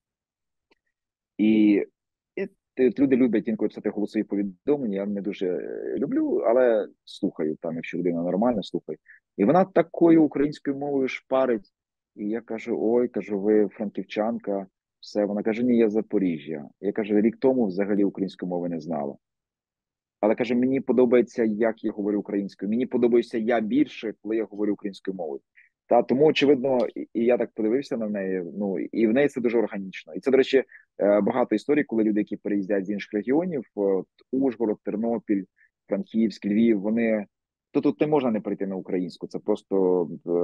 Speaker 2: І люди люблять інколи писати голосові повідомлення, я не дуже люблю, але слухаю там, якщо людина нормально, слухаю. І вона такою українською мовою шпарить. І я кажу, ви франківчанка, все. Вона каже, ні, я з Запоріжжя. Я кажу, рік тому взагалі української мови не знала. Але, каже, мені подобається, як я говорю українською. Мені подобається я більше, коли я говорю українською мовою. Тому, очевидно, і я так подивився на неї, і в неї це дуже органічно. І це, до речі, багато історій, коли люди, які переїздять з інших регіонів, Ужгород, Тернопіль, Франківськ, Львів, то тут не можна не перейти на українську, це просто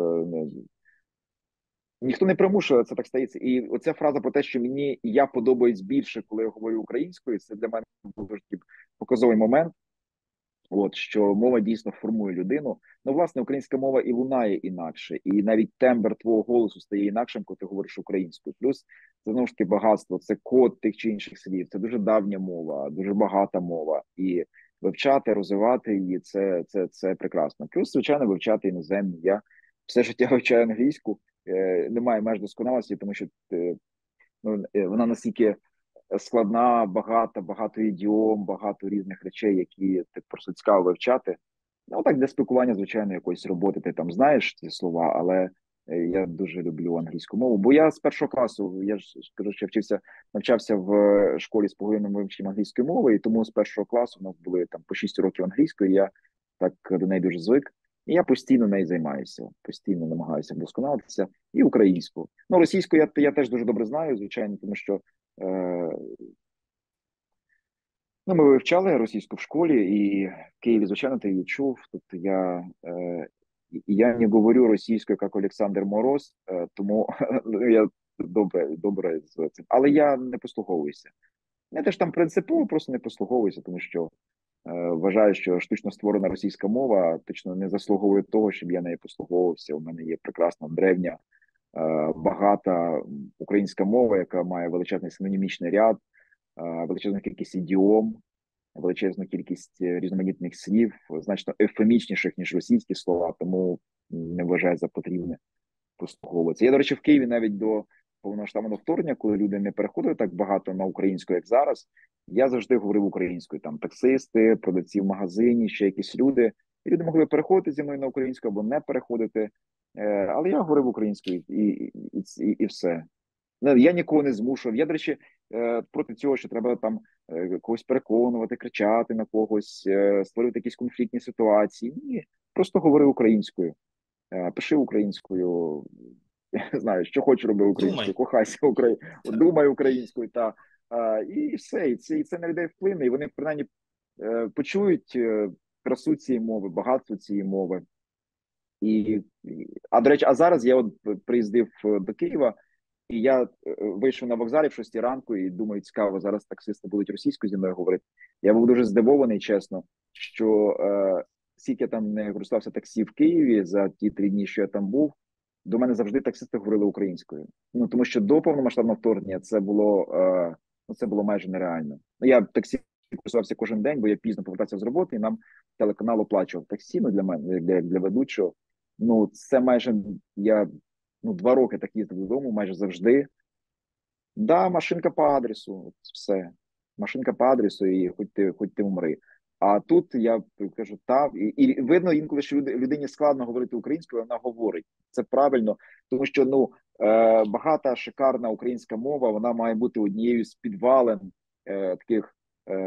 Speaker 2: ніхто не примушує, це так стається. І оця фраза про те, що я подобаюсь більше, коли я говорю українською, це для мене дуже показовий момент. Що мова дійсно формує людину. Власне, українська мова і лунає інакше, і навіть тембр твого голосу стає інакшим, коли ти говориш українською. Плюс це знову ж таки багатство, це код тих чи інших слів, це дуже давня мова, дуже багата мова. І вивчати, розвивати її це прекрасно. Плюс, звичайно, вивчати іноземні. Я все життя вивчаю англійську, немає меж досконалості, тому що вона настільки складна, багато ідіом, багато різних речей, які ти просто цікаво вивчати. Так, для спілкування, звичайно, якоїсь роботи ти там знаєш ці слова, але Я дуже люблю англійську мову, бо я з першого класу, я ж кажу, що навчався в школі з поглибленим вивченням англійської мови, і тому з першого класу у нас були там по 6 років англійської, я так до неї дуже звик. І я постійно нею займаюся, постійно намагаюся вдосконалитися. І українську. Ну, російську я теж дуже добре знаю, звичайно, тому що ну, ми вивчали російську в школі, і в Києві, звичайно, ти її чув. Тобто я не говорю російською, як Олександр Мороз, тому я добре з цим. Але я не послуговуюся. Я теж там принципово просто не послуговуюся, тому що вважаю, що штучно створена російська мова точно не заслуговує того, щоб я нею послуговувався. У мене є прекрасна, древня, багата українська мова, яка має величезний синонімічний ряд, величезну кількість ідіом, величезну кількість різноманітних слів, значно ефемічніших, ніж російські слова, тому не вважаю за потрібне послуговуватися. Я, до речі, в Києві навіть до повномасштабного вторгнення, коли люди не переходили так багато на українську, як зараз, я завжди говорив українською. Там таксисти, продавці в магазині, ще якісь люди. І люди могли переходити зі мною на українську або не переходити. Але я говорив українською і все. Я нікого не змушував. Я, до речі, проти цього, що треба там когось переконувати, кричати на когось, створювати якісь конфліктні ситуації. Ні, просто говори українською. Пиши українською, я не знаю, що хочу роби українською, кохайся українською, думай українською, і все, і це на людей вплине, і вони принаймні почують красу цієї мови, багатство цієї мови. До речі, зараз я от приїздив до Києва, і я вийшов на вокзалі в 6 ранку і думаю, цікаво, зараз таксисти будуть російською зі мною говорити. Я був дуже здивований, чесно, що скільки я там не користувався таксі в Києві за ті 3 дні, що я там був, до мене завжди таксисти говорили українською. Ну, тому що до повномасштабного вторгнення це було майже нереально. Ну, я таксі користувався кожен день, бо я пізно повертався з роботи, і нам телеканал оплачував таксі, ну, для мене, для ведучого. Ну, це майже, я 2 роки так їздив додому, майже завжди. Да, машинка по адресу, все. Машинка по адресу, і хоч ти умри. А тут я кажу, і видно інколи, що людині складно говорити українською, вона говорить. Це правильно, тому що багата, шикарна українська мова, вона має бути однією з підвалин таких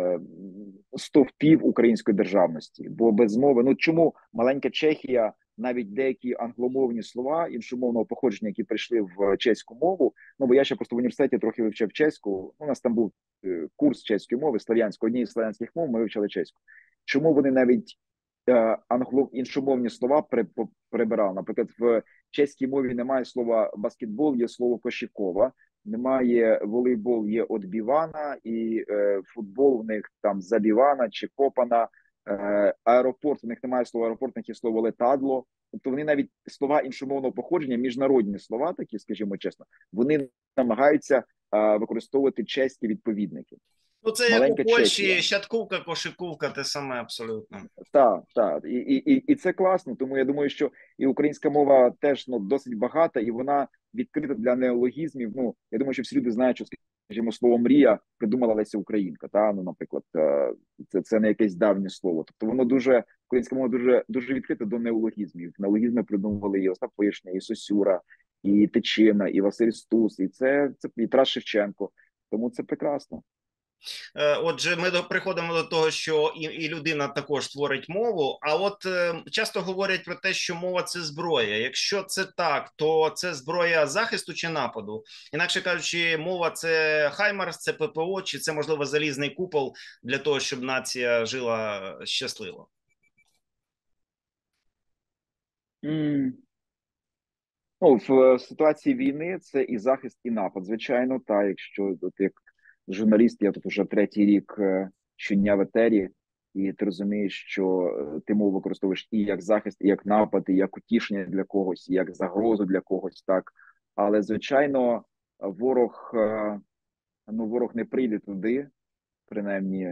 Speaker 2: стовпів української державності. Бо без мови, чому маленька Чехія, навіть деякі англомовні слова іншомовного походження, які прийшли в чеську мову, бо я ще просто в університеті трохи вивчав чеську, у нас там був курс чеської мови, однієї з славянських мов, ми вивчали чеську. Чому вони навіть іншомовні слова прибирали? Наприклад, в чеській мові немає слова баскетбол, є слово кошикова, немає волейбол, є одбівана, і футбол в них там забівана чи копана, аеропорт, в них немає слова аеропорт, в них є слово летадло. Тобто вони навіть слова іншомовного походження, міжнародні слова такі, скажімо чесно, вони намагаються використовувати чеські відповідники.
Speaker 3: Ну, це як у Польщі, щаткувка, кошикувка, те саме абсолютно.
Speaker 2: Так. І це класно, тому я думаю, що і українська мова теж досить багата, і вона відкрита для неологізмів. Я думаю, що всі люди знають, що, скажімо, слово «мрія» придумала Леся Українка, наприклад, це не якесь давнє слово. Тобто українська мова дуже відкрита до неологізмів. Неологізми придумували і Остап Вишня, і Сосюра, і Тичина, і Василь Стус, і Тарас Шевченко. Тому це прекрасно.
Speaker 3: Отже, ми приходимо до того, що і людина також творить мову, а от часто говорять про те, що мова – це зброя. Якщо це так, то це зброя захисту чи нападу? Інакше кажучи, мова – це Хаймарс, це ППО, чи це, можливо, залізний купол для того, щоб нація жила щасливо?
Speaker 2: В ситуації війни це і захист, і напад, звичайно. Якщо як журналіст, я тут уже 3-й рік щодня в етері, і ти розумієш, що ти мову використовуєш і як захист, і як напад, і як утішення для когось, і як загрозу для когось, так. Але, звичайно, ворог не прийде туди, принаймні,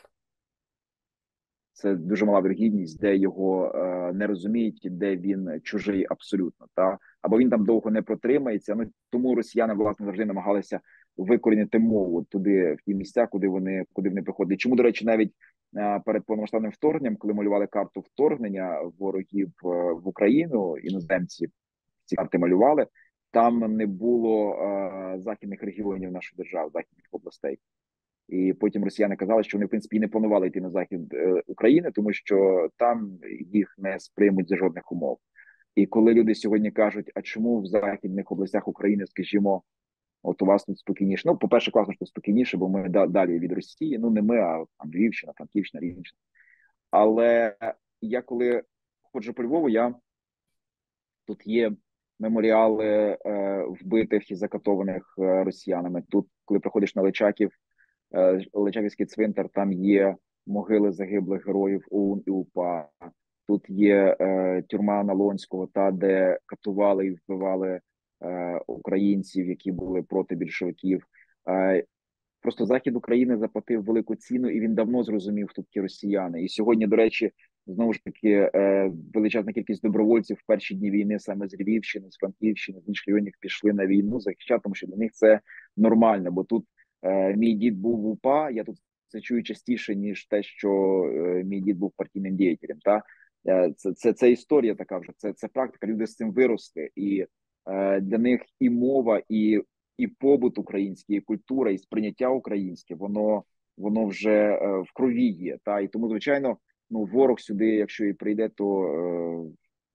Speaker 2: це дуже мала вірогідність, де його не розуміють, де він чужий абсолютно, або він там довго не протримається. Тому росіяни, власне, завжди намагалися викорінити мову туди, в ті місця, куди вони приходять. Чому, до речі, навіть перед повномасштабним вторгненням, коли малювали карту вторгнення ворогів в Україну, іноземці, ці карти малювали, там не було західних регіонів нашої держави, західних областей. І потім росіяни казали, що вони, в принципі, і не планували йти на захід України, тому що там їх не сприймуть за жодних умов. І коли люди сьогодні кажуть, а чому в західних областях України, скажімо, от у вас тут спокійніше. Ну, по-перше, класно, що спокійніше, бо ми далі від Росії. Ну, не ми, а там Львівщина, Франківщина, Рівненщина. Але я коли ходжу по Львову, тут є меморіали вбитих і закатованих росіянами. Тут, коли приходиш на Личаків, Личаківський цвинтар, там є могили загиблих героїв ОУН і УПА. Тут є тюрма Налонського, де катували і вбивали українців, які були проти більшовиків. Просто Захід України заплатив велику ціну, і він давно зрозумів, хто такі росіяни. І сьогодні, до речі, знову ж таки, величезна кількість добровольців в перші дні війни саме з Львівщини, з Франківщини, з інших районів пішли на війну захищати, тому що для них це нормально. Бо тут мій дід був в упа, я тут це чую частіше, ніж те, що мій дід був партійним діятелем. Це історія така вже, це практика, люди з цим виросли. І для них і мова, і побут український, і культура, і сприйняття українське, воно вже в крові є. І тому, звичайно, ворог сюди, якщо і прийде, то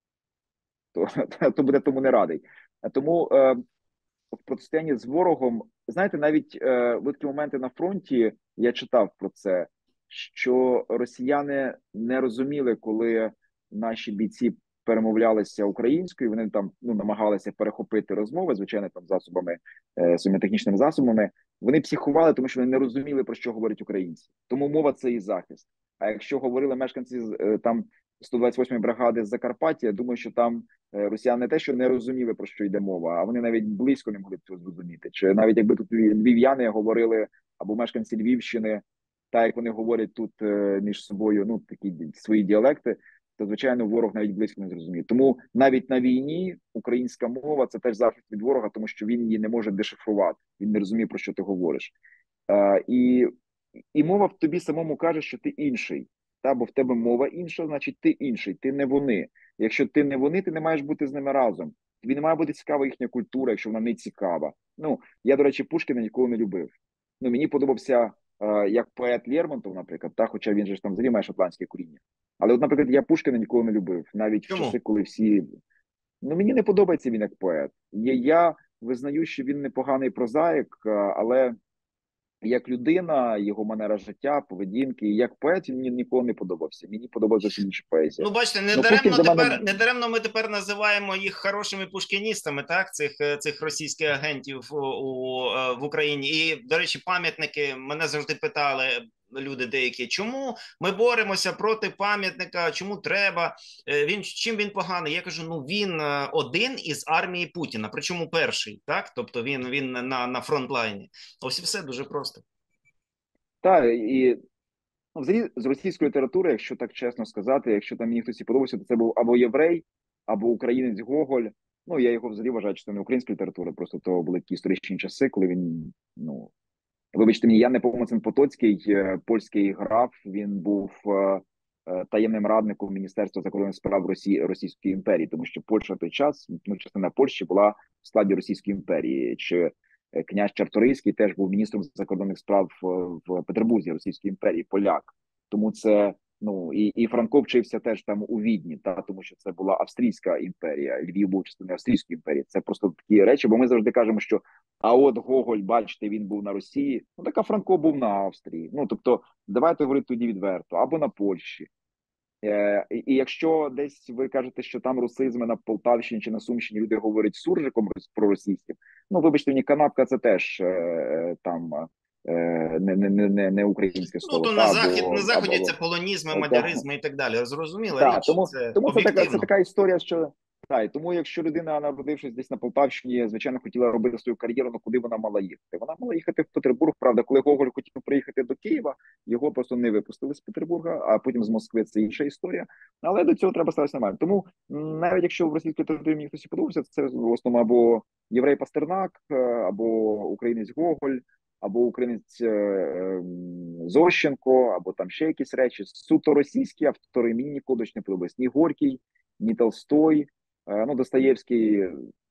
Speaker 2: буде тому не радий. Тому в протистоянні з ворогом, знаєте, навіть в такі моменти на фронті, я читав про це, що росіяни не розуміли, коли наші бійці перемовлялися українською, вони там намагалися перехопити розмови, звичайно, там засобами, своїми технічними засобами. Вони психували, тому що вони не розуміли, про що говорять українці. Тому мова – це і захист. А якщо говорили мешканці там 128-ї бригади з Закарпаття, я думаю, що там росіяни не те, що не розуміли, про що йде мова, а вони навіть близько не могли цього зрозуміти. Чи навіть якби тут львів'яни говорили, або мешканці Львівщини, так як вони говорять тут між собою, такі свої діалекти, то, звичайно, ворог навіть близько не зрозуміє. Тому навіть на війні українська мова – це теж захист від ворога, тому що він її не може дешифрувати, він не розуміє, про що ти говориш. І мова в тобі самому каже, що ти інший. Бо в тебе мова інша, значить ти інший, ти не вони. Якщо ти не вони, ти не маєш бути з ними разом. Тобі не має бути цікава їхня культура, якщо вона не цікава. Я, до речі, Пушкіна ніколи не любив. Мені подобався як поет Лермонтов, наприклад, хоча він же ж там взагалі має шотландське коріння. Але, от, наприклад, я Пушкіна ніколи не любив, навіть в часи, коли всі... мені не подобається він як поет. Я визнаю, що він непоганий прозаїк, але як людина, його манера життя, поведінки, як поет він мені ніколи не подобався. Мені подобається зовсім інша поезія.
Speaker 3: Бачите, не даремно ми тепер називаємо їх хорошими пушкіністами, так? Цих російських агентів в Україні. І, до речі, пам'ятники, мене завжди питали люди деякі, чому ми боремося проти пам'ятника, чому треба, чим він поганий? Я кажу, він один із армії Путіна, причому перший, так? Тобто він на фронтлайні. Ось і все дуже просто. Так,
Speaker 2: і взагалі з російської літератури, якщо так чесно сказати, якщо там мені хтось і подобався, то це був або єврей, або українець Гоголь. Я його взагалі вважаю, що це не українська література, просто то були такі історичні часи, коли він, вибачте мені, Ян Непомуцен Потоцький, польський граф, він був таємним радником Міністерства закордонних справ Російської імперії, тому що Польща в той час, частина Польщі була в складі Російської імперії. Чи князь Чарторийський теж був міністром закордонних справ в Петербурзі Російської імперії, поляк. Тому це, і Франко вчився теж там у Відні, тому що це була Австрійська імперія, Львів був частиною Австрійської імперії. Це просто такі речі, бо ми завжди кажемо, що а от Гоголь, бачите, він був на Росії, так а Франко був на Австрії. Тобто, давайте говорити тоді відверто, або на Польщі. І якщо десь ви кажете, що там русизми на Полтавщині чи на Сумщині люди говорять суржиком про російським, вибачте мені, канапка це теж там не українське слово.
Speaker 3: На заході це полонізми, мадяризми і так далі. Зрозуміло.
Speaker 2: Тому це така історія, що тому якщо людина, народившись десь на Полтавщині, звичайно, хотіла робити свою кар'єру, куди вона мала їхати? Вона мала їхати в Петербург, правда, коли Гоголь хотів приїхати до Києва, його просто не випустили з Петербурга, а потім з Москви, це інша історія. Але до цього треба ставитися нормально. Тому навіть якщо в російській літературі мені хтось подобався, це в основному або єврей Пастернак, або українець Гоголь, або українець Зощенко, або там ще якісь речі. Суто російські автори мені ніколи не подобаються. Ні Горький, ні Толстой, Ну, Достоєвський,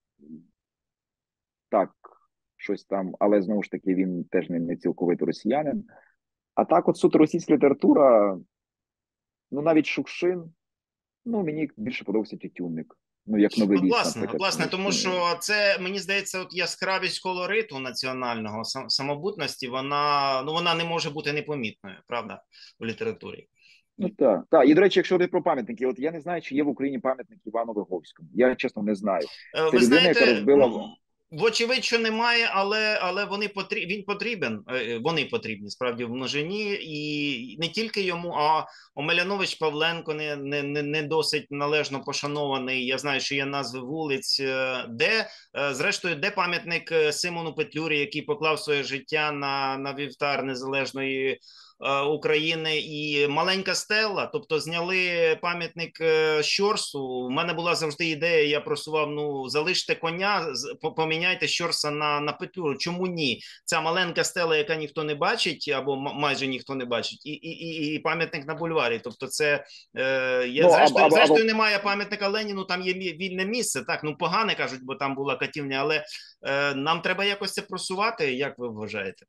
Speaker 2: так, щось там, але знову ж таки він теж не цілковито росіянин. А так, от суто російська література, ну навіть Шукшин, ну мені більше подобався Тютюнник. Ну, як новеліст, наприклад.
Speaker 3: Власне, тому що це, мені здається, от яскравість колориту національного, самобутності, вона не може бути непомітною, правда, в літературі.
Speaker 2: Ну так, так. І, до речі, якщо говорити про пам'ятники, от я не знаю, чи є в Україні пам'ятник Івану Виговському. Я, чесно, не знаю. Це
Speaker 3: Ви
Speaker 2: людина, яка
Speaker 3: знаєте,
Speaker 2: розбила...
Speaker 3: вочевидь, що немає, але він потрібен, вони потрібні, справді, в множині, і не тільки йому, а Омелянович Павленко не досить належно пошанований. Я знаю, що є назви вулиць, зрештою, де пам'ятник Симону Петлюрі, який поклав своє життя на вівтар незалежної України, і маленька стела, тобто зняли пам'ятник Щорсу. У мене була завжди ідея, я просував, залиште коня, поміняйте Щорса на Петлюру. Чому ні? Ця маленька стела, яка ніхто не бачить, або майже ніхто не бачить, і пам'ятник на бульварі. Тобто це, зрештою, немає пам'ятника Леніну, там є вільне місце, так, погане, кажуть, бо там була катівня, але нам треба якось це просувати, як ви вважаєте?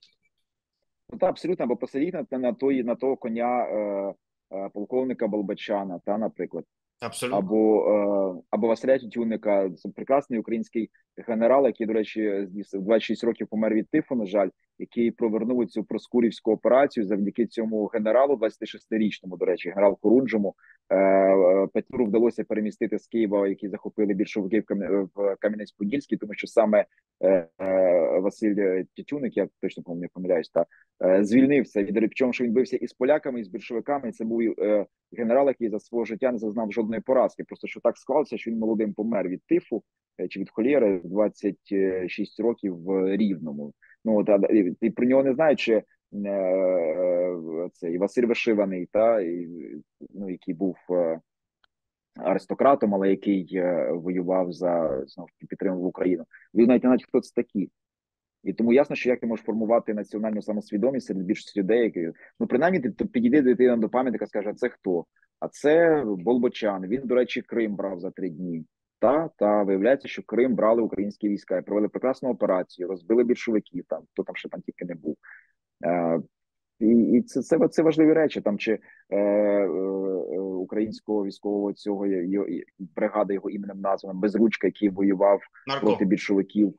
Speaker 2: Ну, та абсолютно, або посадіть на того коня полковника Болбочана, наприклад.
Speaker 3: Абсолютно.
Speaker 2: Або Василя Тютюнника, це прекрасний український генерал, який, до речі, в 26 років помер від тифу, на жаль, який провернув цю проскурівську операцію завдяки цьому генералу, 26-річному, до речі, генерал Хорунжому. Петлюру вдалося перемістити з Києва, які захопили більшовики в Кам'янець-Подільський, тому що саме Василь Тютюнник, я точно не помиляюсь, звільнився від причому, що він бився і з поляками, і з більшовиками. Це був генерал, який за свого життя не зазнав жодної поразки. Просто що так склалося, що він молодим помер від тифу чи від холєри в 26 років в Рівному. І про нього не знають, чи цей Василь Вишиваний, який був аристократом, але який воював підтримував Україну. Він навіть не знає, хто це такі. І тому ясно, що як ти можеш формувати національну самосвідомість серед більшості людей, які, принаймні, ти підійди дитина до пам'ятника, скаже, а це хто? А це Болбочан. Він, до речі, Крим брав за 3 дні. Виявляється, що Крим брали українські війська і провели прекрасну операцію, розбили більшовиків, хто там ще там тільки не був. І це важливі речі, чи українського військового цього бригади його іменем названа Безручка, який воював проти більшовиків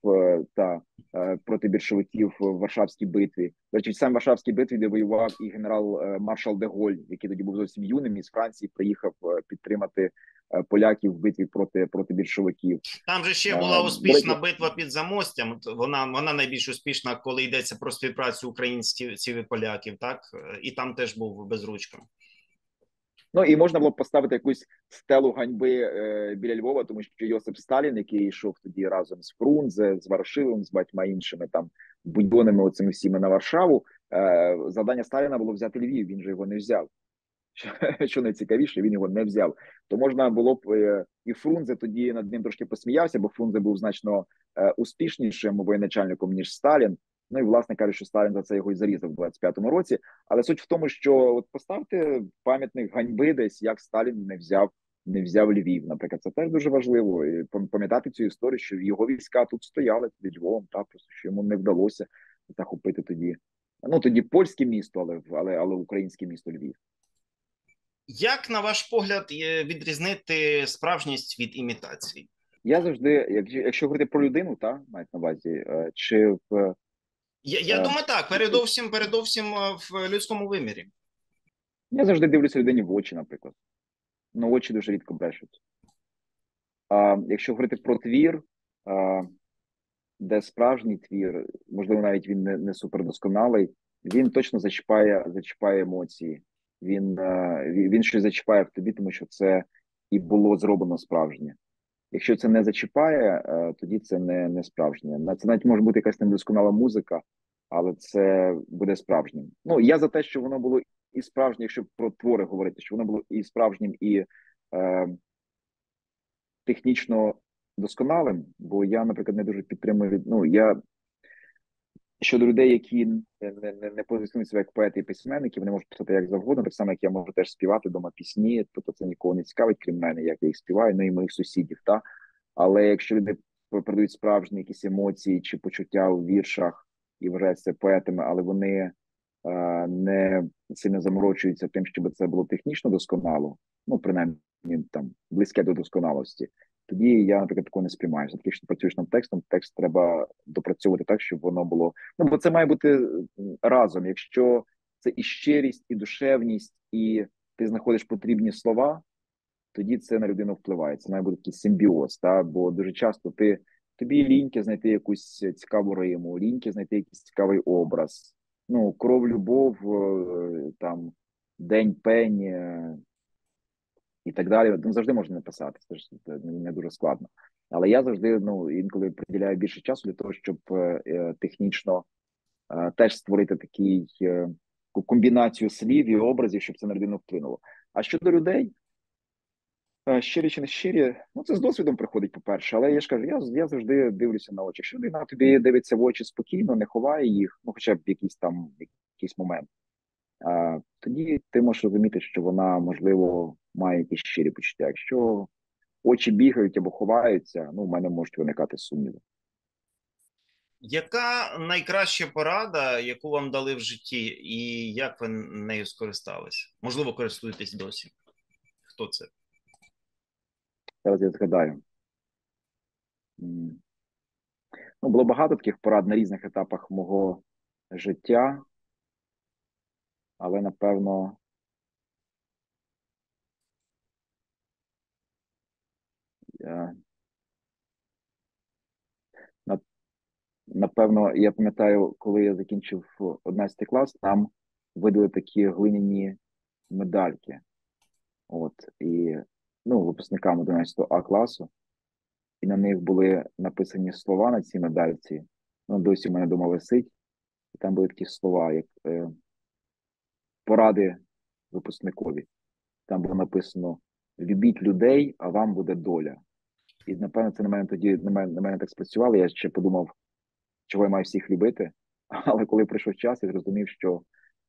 Speaker 2: в Варшавській битві. До речі, саме в Варшавській битві, де воював і генерал-маршал де Голь, який тоді був зовсім юним, із Франції приїхав підтримати поляків в битві проти більшовиків.
Speaker 3: Там же ще була успішна битва під Замостям. Вона найбільш успішна, коли йдеться про співпрацю українців і поляків, так? І там теж був Безручка.
Speaker 2: І можна було б поставити якусь стелу ганьби біля Львова, тому що Йосип Сталін, який йшов тоді разом з Фрунзе, з Ворошиловим, з багатьма іншими будьонами оцими всіми на Варшаву, завдання Сталіна було взяти Львів, він же його не взяв. Що найцікавіше, він його не взяв. То можна було б, і Фрунзе тоді над ним трошки посміявся, бо Фрунзе був значно успішнішим воєначальником, ніж Сталін. І, власне, кажуть, що Сталін за це його і зарізав в 25-му році. Але суть в тому, що поставте пам'ятник ганьби десь, як Сталін не взяв Львів, наприклад. Це теж дуже важливо. І пам'ятати цю історію, що його війська тут стояли під Львовом, просто що йому не вдалося захопити тоді. Тоді польське місто, але українське місто Львів.
Speaker 3: Як, на ваш погляд, відрізнити справжність від імітації?
Speaker 2: Я завжди, якщо говорити про людину, мають на увазі, чи в...
Speaker 3: Я думаю, так, передовсім в людському вимірі.
Speaker 2: Я завжди дивлюся людині в очі, наприклад. Очі дуже рідко брешуть. Якщо говорити про твір, де справжній твір, можливо, навіть він не супердосконалий, він точно зачіпає емоції. Він щось зачіпає в тобі, тому що це і було зроблено справжнє. Якщо це не зачіпає, тоді це не справжнє. Це навіть може бути якась недосконала музика, але це буде справжнім. Я за те, що воно було і справжнє, якщо про твори говорити, що воно було і справжнім, і технічно досконалим, бо я, наприклад, не дуже підтримую Щодо людей, які не позиціонують себе як поети і письменники, вони можуть писати як завгодно, так само, як я можу теж співати вдома пісні, тобто це нікого не цікавить, крім мене, як я їх співаю, ну і моїх сусідів. Та? Але якщо люди передають справжні якісь емоції чи почуття у віршах і вважаються поетами, але вони не сильно заморочуються тим, щоб це було технічно досконало, ну, принаймні там близьке до досконалості, тоді я, наприклад, такого не сприймаю. Все-таки, якщо ти працюєш над текстом, текст треба допрацьовувати так, щоб воно було. Ну, бо це має бути разом. Якщо це і щирість, і душевність, і ти знаходиш потрібні слова, тоді це на людину впливає. Це має бути такий симбіоз, та? Бо дуже часто тобі ліньки знайти якусь цікаву риму, ліньки знайти якийсь цікавий образ. Ну, кров, любов, там, день, пень і так далі. Ну, завжди можна написати, це ж не дуже складно. Але я завжди, ну, інколи приділяю більше часу для того, щоб технічно теж створити такий комбінацію слів і образів, щоб це на людину вплинуло. А щодо людей, щирі чи не щирі, ну це з досвідом приходить, по-перше, але я ж кажу, я завжди дивлюся на очі. Якщо людина тобі дивиться в очі спокійно, не ховає їх, ну хоча б в якийсь момент, тоді ти можеш розуміти, що вона, можливо, має якісь щирі почуття. Якщо очі бігають або ховаються, ну в мене можуть виникати сумніви.
Speaker 3: Яка найкраща порада, яку вам дали в житті, і як ви нею скористалися? Можливо, користуєтесь досі? Хто це?
Speaker 2: Зараз я згадаю. Ну, було багато таких порад на різних етапах мого життя, але напевно. Напевно, я пам'ятаю, коли я закінчив 11 клас, нам видали такі глиняні медальки. От, і, ну, випускникам 11 А класу, і на них були написані слова на цій медальці. Ну, досі в мене вдома висить, і там були такі слова, як поради випускникові. Там було написано: любіть людей, а вам буде доля. І, напевно, це на мене так спрацювало. Я ще подумав, чого я маю всіх любити. Але коли прийшов час, я зрозумів, що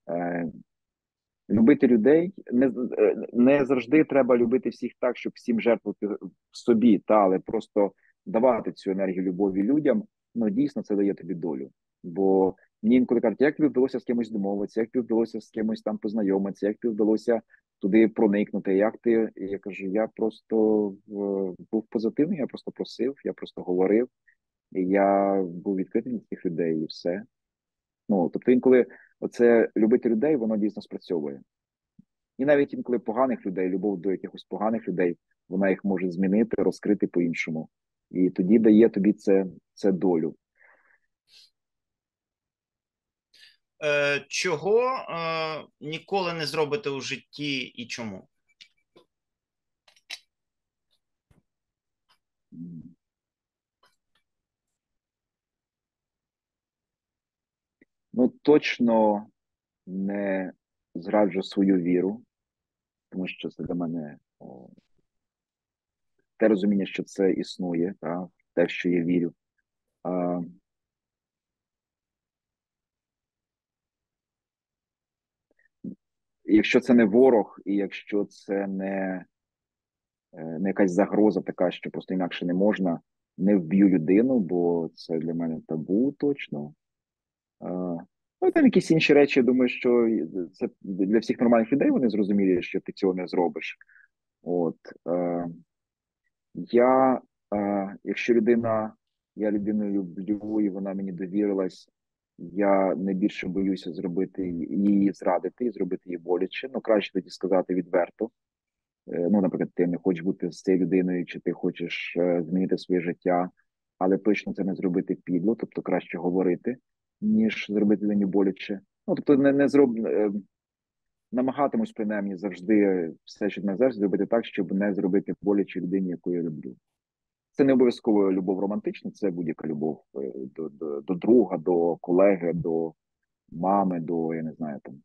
Speaker 2: любити людей не завжди треба любити всіх так, щоб всім жертвувати в собі, але просто давати цю енергію любові людям. Ну дійсно це дає тобі долю. Бо мені інколи кажуть, як тобі вдалося з кимось домовитися, як тобі вдалося з кимось там познайомитися, як тобі вдалося туди проникнути, як ти. І я кажу, я просто був позитивний, я просто просив, я просто говорив, і я був відкритий для цих людей, і все. Ну, тобто інколи оце любити людей, воно дійсно спрацьовує. І навіть інколи поганих людей, любов до якихось поганих людей, вона їх може змінити, розкрити по-іншому. І тоді дає тобі це долю.
Speaker 3: Чого ніколи не зробите у житті і чому?
Speaker 2: Ну, точно не зраджу свою віру, тому що це для мене те розуміння, що це існує, те, в що я вірю. Якщо це не ворог, і якщо це не якась загроза така, що просто інакше не можна, не вб'ю людину, бо це для мене табу точно. Ну, і там якісь інші речі, я думаю, що це для всіх нормальних людей, вони зрозуміли, що ти цього не зробиш. От. Якщо я людину люблю, і вона мені довірилась, я найбільше боюся зробити її зрадити і зробити її боляче. Ну, краще тоді сказати відверто. Ну, наприклад, ти не хочеш бути з цією людиною, чи ти хочеш змінити своє життя, але точно це не зробити підло, тобто краще говорити, ніж зробити для нього боляче. Ну, тобто намагатимусь принаймні завжди все, що не завжди зробити так, щоб не зробити боляче людині, яку я люблю. Це не обов'язково любов романтична, це будь-яка любов до друга, до колеги, до мами, до, я не знаю, там,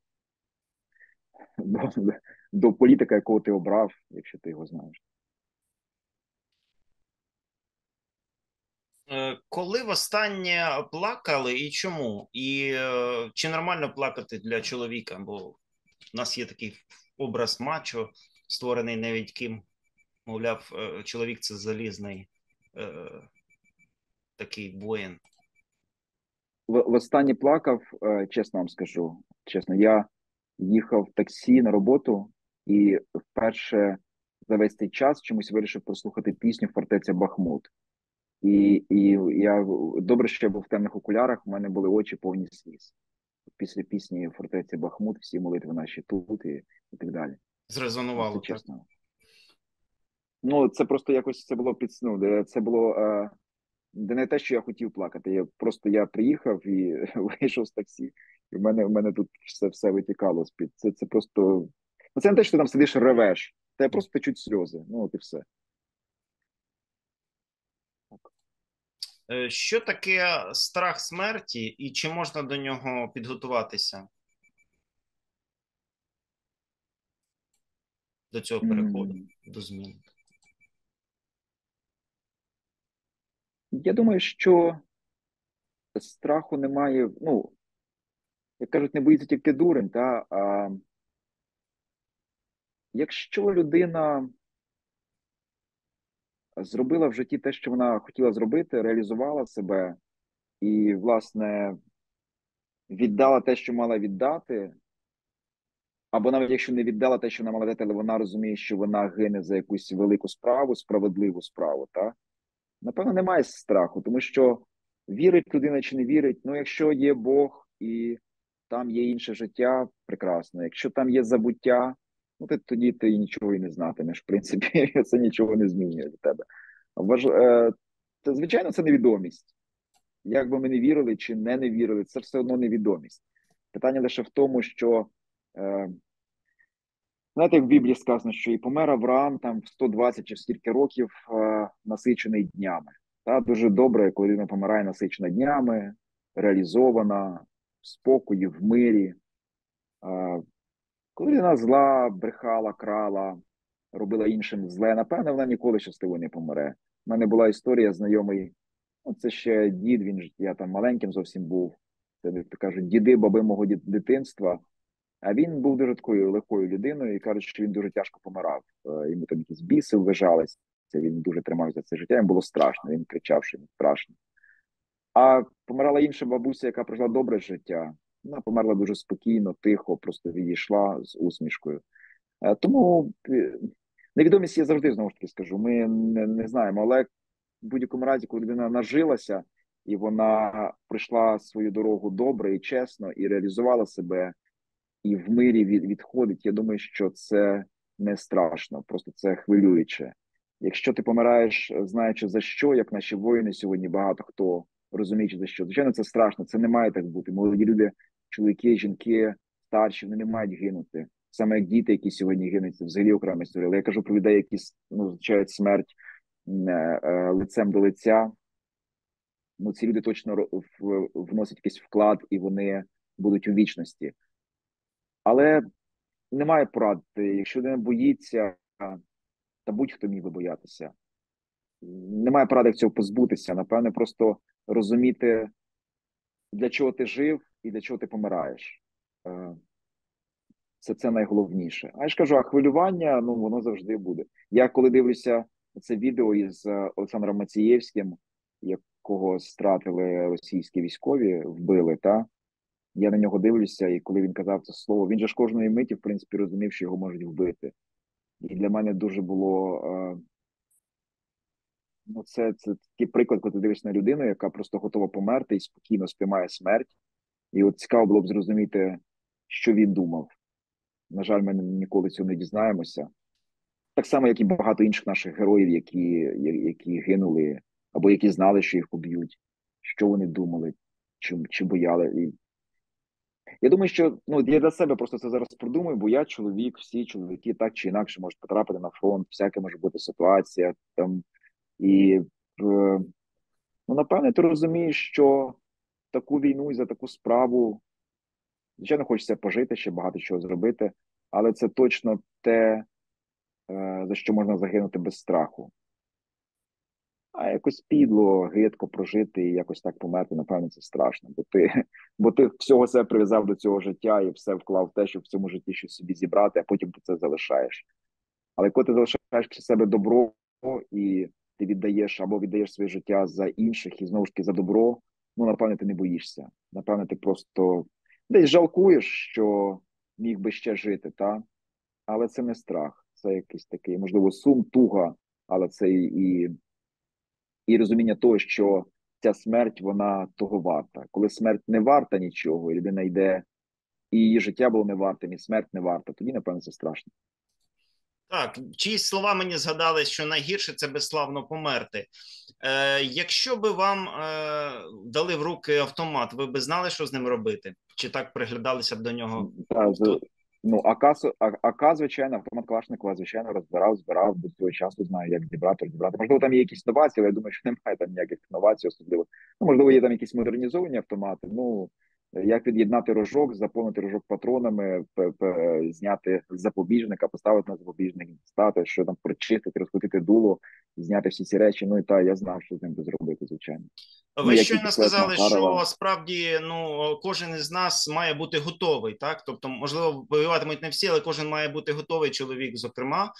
Speaker 2: до, до політика, якого ти обрав, якщо ти його знаєш.
Speaker 3: Коли востаннє плакали і чому? І чи нормально плакати для чоловіка? Бо в нас є такий образ мачо, створений навіть ким, мовляв, чоловік це залізний е, такий воїн.
Speaker 2: Востаннє плакав, чесно вам скажу, чесно, я їхав в таксі на роботу і вперше за весь цей час чомусь вирішив прослухати пісню «Фортеця Бахмут». І я добре, що я був в темних окулярах, у мене були очі повні сліз. Після пісні «Фортеця Бахмут» всі молитви наші тут і так далі. Це
Speaker 3: Зрезонувало, так?
Speaker 2: чесно. Ну, це просто якось це було це було не те, що я хотів плакати. Я приїхав і вийшов з таксі, і в мене тут все витікало з-під. Це просто. Ну, це не те, що ти там сидиш, ревеш. Це просто течуть сльози. Ну, от і все.
Speaker 3: Що таке страх смерті і чи можна до нього підготуватися? До цього переходу, до змін?
Speaker 2: Я думаю, що страху немає. Ну, як кажуть, не боїться тільки дурень, та а якщо людина зробила в житті те, що вона хотіла зробити, реалізувала себе і, власне, віддала те, що мала віддати, або навіть якщо не віддала те, що вона мала віддати, але вона розуміє, що вона гине за якусь велику справу, справедливу справу, та напевно, немає страху, тому що вірить людина чи не вірить, ну, якщо є Бог і там є інше життя, прекрасно. Якщо там є забуття, ну тоді ти нічого і не знатимеш. В принципі, це нічого не змінює для тебе. Звичайно, це невідомість. Як би ми не вірили чи не вірили, це все одно невідомість. Питання лише в тому, що знаєте, як в Біблії сказано, що і помер Авраам там в 120 чи стільки років насичений днями. Та дуже добре, коли людина помирає насичена днями, реалізована, в спокої, в мирі. Коли людина зла, брехала, крала, робила іншим зле, напевно, вона ніколи щасливо не помре. У мене була історія знайомий, ну, це ще дід, я там маленьким зовсім був. Це, як кажуть, діди, баби мого дитинства. А він був дуже такою легкою людиною і кажуть, що він дуже тяжко помирав. Йому там якісь біси ввижалися, він дуже тримався за це життя, йому було страшно, він кричав, що йому страшно. А помирала інша бабуся, яка прожила добре життя. Вона померла дуже спокійно, тихо, просто відійшла з усмішкою. Тому невідомість я завжди, знову ж таки, скажу, ми не знаємо, але в будь-якому разі, коли людина нажилася, і вона пройшла свою дорогу добре і чесно, і реалізувала себе, і в мирі відходить, я думаю, що це не страшно, просто це хвилююче. Якщо ти помираєш, знаючи за що, як наші воїни сьогодні, багато хто розуміючи за що, звичайно, це страшно, це не має так бути. Молоді люди, чоловіки, жінки, старші, вони не мають гинути. Саме як діти, які сьогодні гинуть, це взагалі окрема історія. Але я кажу про людей, які зустрічають смерть лицем до лиця. Ну, ці люди точно вносять якийсь вклад, і вони будуть у вічності. Але немає порад. Якщо людина боїться, та будь-хто міг би боятися. Немає поради цього позбутися. Напевне, просто розуміти, для чого ти жив і для чого ти помираєш. Це найголовніше. А я ж кажу, а хвилювання, ну, воно завжди буде. Я коли дивлюся це відео із Олександром Мацієвським, якого стратили російські військові, вбили, та? Я на нього дивлюся, і коли він казав це слово, він же ж кожної миті, в принципі, розумів, що його можуть вбити. І для мене дуже було, ну, це такий приклад, коли ти дивишся на людину, яка просто готова померти і спокійно сприймає смерть. І от цікаво було б зрозуміти, що він думав. На жаль, ми ніколи цього не дізнаємося. Так само, як і багато інших наших героїв, які гинули, або які знали, що їх уб'ють, що вони думали, чи бояли. Я думаю, що я для себе просто це зараз продумую, бо я чоловік, всі чоловіки так чи інакше можуть потрапити на фронт, всяка може бути ситуація там. І напевне, ти розумієш, що таку війну і за таку справу, звичайно, хочеться пожити, ще багато чого зробити, але це точно те, за що можна загинути без страху. А якось підло, гидко прожити і якось так померти, напевно, це страшно. Бо ти всього себе прив'язав до цього життя і все вклав в те, щоб в цьому житті щось собі зібрати, а потім ти це залишаєш. Але коли ти залишаєш після себе добро і ти віддаєш або віддаєш своє життя за інших і знову ж таки за добро, ну, напевно, ти не боїшся. Напевно, ти просто десь жалкуєш, що міг би ще жити, та? Але це не страх, це якийсь такий, можливо, сум, туга, але це і розуміння того, що ця смерть, вона того варта. Коли смерть не варта нічого, і людина йде, і її життя було не вартим, і смерть не варта, тоді, напевно, це страшно.
Speaker 3: Так, чиїсь слова мені згадали, що найгірше – це безславно померти. Якщо би вам дали в руки автомат, ви б знали, що з ним робити? Чи так приглядалися б до нього?
Speaker 2: Та, ну, АК, звичайно, автомат Калашникова, звичайно, розбирав, збирав, до цього часу знаю, як зібрати, розібрати. Можливо, там є якісь новації, але я думаю, що немає там ніяких новацій особливо. Ну, можливо, є там якісь модернізовані автомати, ну, як від'єднати рожок, заповнити рожок патронами, зняти з запобіжника, поставити на запобіжник, стати, що там прочистити, розкрутити дуло, зняти всі ці речі, ну і я знав, що з ним зробити, звичайно.
Speaker 3: Ви
Speaker 2: Як і
Speaker 3: щойно
Speaker 2: пістолет
Speaker 3: сказали,
Speaker 2: Макарова.
Speaker 3: що справді кожен із нас має бути готовий, так? Тобто, можливо, воюватимуть не всі, але кожен має бути готовий, чоловік, зокрема.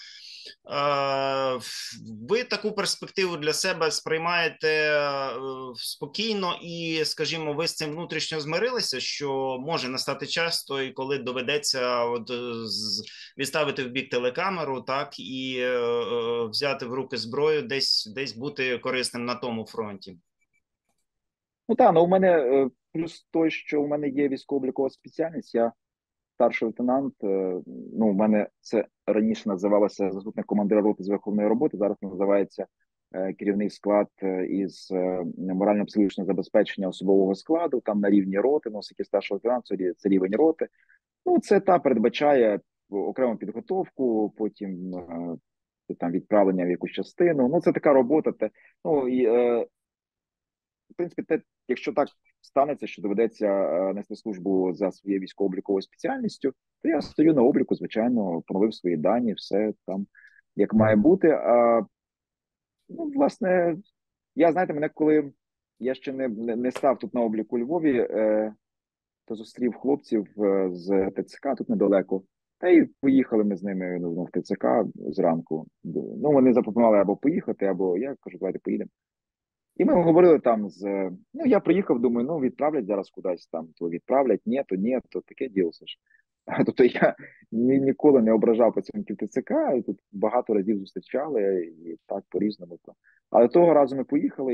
Speaker 3: Ви таку перспективу для себе сприймаєте спокійно і, скажімо, ви з цим внутрішньо змирилися, що може настати час той, коли доведеться відставити в бік телекамеру, так, і взяти в руки зброю, десь бути корисним на тому фронті?
Speaker 2: Ну так, ну у мене плюс той, що у мене є військово-облікова спеціальність, я старший лейтенант. Ну, у мене це раніше називалося заступник командира роти з виховної роботи, зараз називається керівний склад із морально-психологічного забезпечення особового складу, там на рівні роти, ну, оскільки старший лейтенант, це рівень роти. Ну, це передбачає окрему підготовку, потім там відправлення в якусь частину. Ну, це така робота. Ну, і в принципі, якщо так станеться, що доведеться нести службу за своєю військово-обліковою спеціальністю, то я стою на обліку, звичайно, поновив свої дані, все там як має бути. Ну, власне, знаєте, мене коли я ще не став тут на обліку у Львові, то зустрів хлопців з ТЦК тут недалеко. Та й поїхали ми з ними в ТЦК зранку. Ну, вони запропонували або поїхати, або я кажу, давайте поїдемо. І ми говорили там ну, я приїхав, думаю, ну, відправлять зараз кудись там, то відправлять, ні, то таке діло. Тобто я ніколи не ображав працівників ТЦК, і тут багато разів зустрічали, і так по-різному. Але того разу ми поїхали,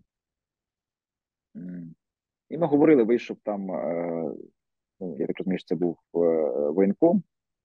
Speaker 2: і ми говорили, вийшов там, ну, я так розумію, що це був воєнком.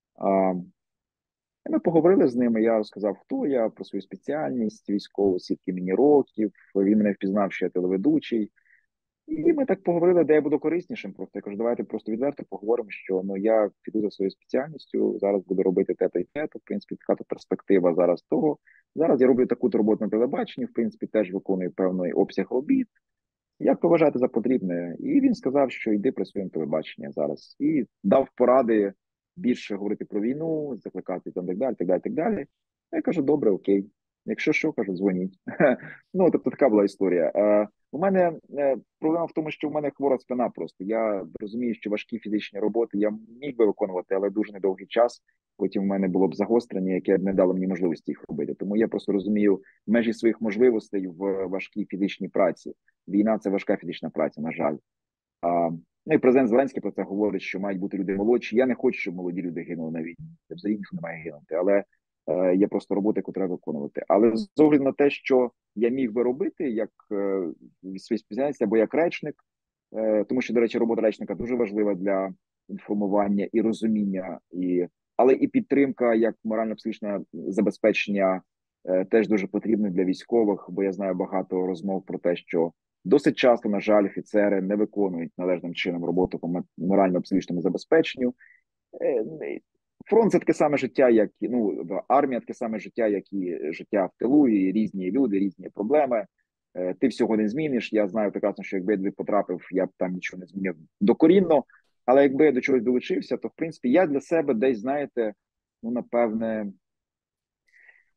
Speaker 2: Ми поговорили з ними, я розказав, хто я, про свою спеціальність військову, скільки мені років, він мене впізнав, що я телеведучий. І ми так поговорили, де я буду кориснішим. Просто я кажу, давайте просто відверто поговоримо, що ну я піду за своєю спеціальністю, зараз буду робити те-то і те-то, в принципі, така то перспектива зараз того. Зараз я роблю таку роботу на телебаченні, в принципі, теж виконую певний обсяг робіт. Як ви вважаєте за потрібне? І він сказав, що йди працюємо телебачення зараз. І дав поради більше говорити про війну, закликати там так далі, так далі, так далі. Я кажу, добре, окей. Якщо що, кажу, дзвоніть. Ну, тобто така була історія. У мене проблема в тому, що в мене хвора спина просто. Я розумію, що важкі фізичні роботи я міг би виконувати, але дуже недовгий час. Потім в мене було б загострення, яке б не дало мені можливості їх робити. Тому я просто розумію межі своїх можливостей в важкій фізичній праці. Війна – це важка фізична праця, на жаль. Ну і президент Зеленський про це говорить, що мають бути люди молодші. Я не хочу, щоб молоді люди гинули на війні. Взагалі ніхто не має гинути, але є просто роботи, яку треба виконувати. Але з огляду на те, що я міг би робити як свій спеціальність або як речник, тому що, до речі, робота речника дуже важлива для інформування і розуміння, але і підтримка як морально-психічне забезпечення теж дуже потрібно для військових, бо я знаю багато розмов про те, що досить часто, на жаль, офіцери не виконують належним чином роботу по морально-психічному забезпеченню. Фронт – це таке саме життя, як армія, таке саме життя, як і життя в тилу, і різні люди, різні проблеми. Ти всього не зміниш. Я знаю прекрасно, що якби я потрапив, я б там нічого не змінив докорінно. Але якби я до чогось долучився, то в принципі я для себе десь, знаєте, ну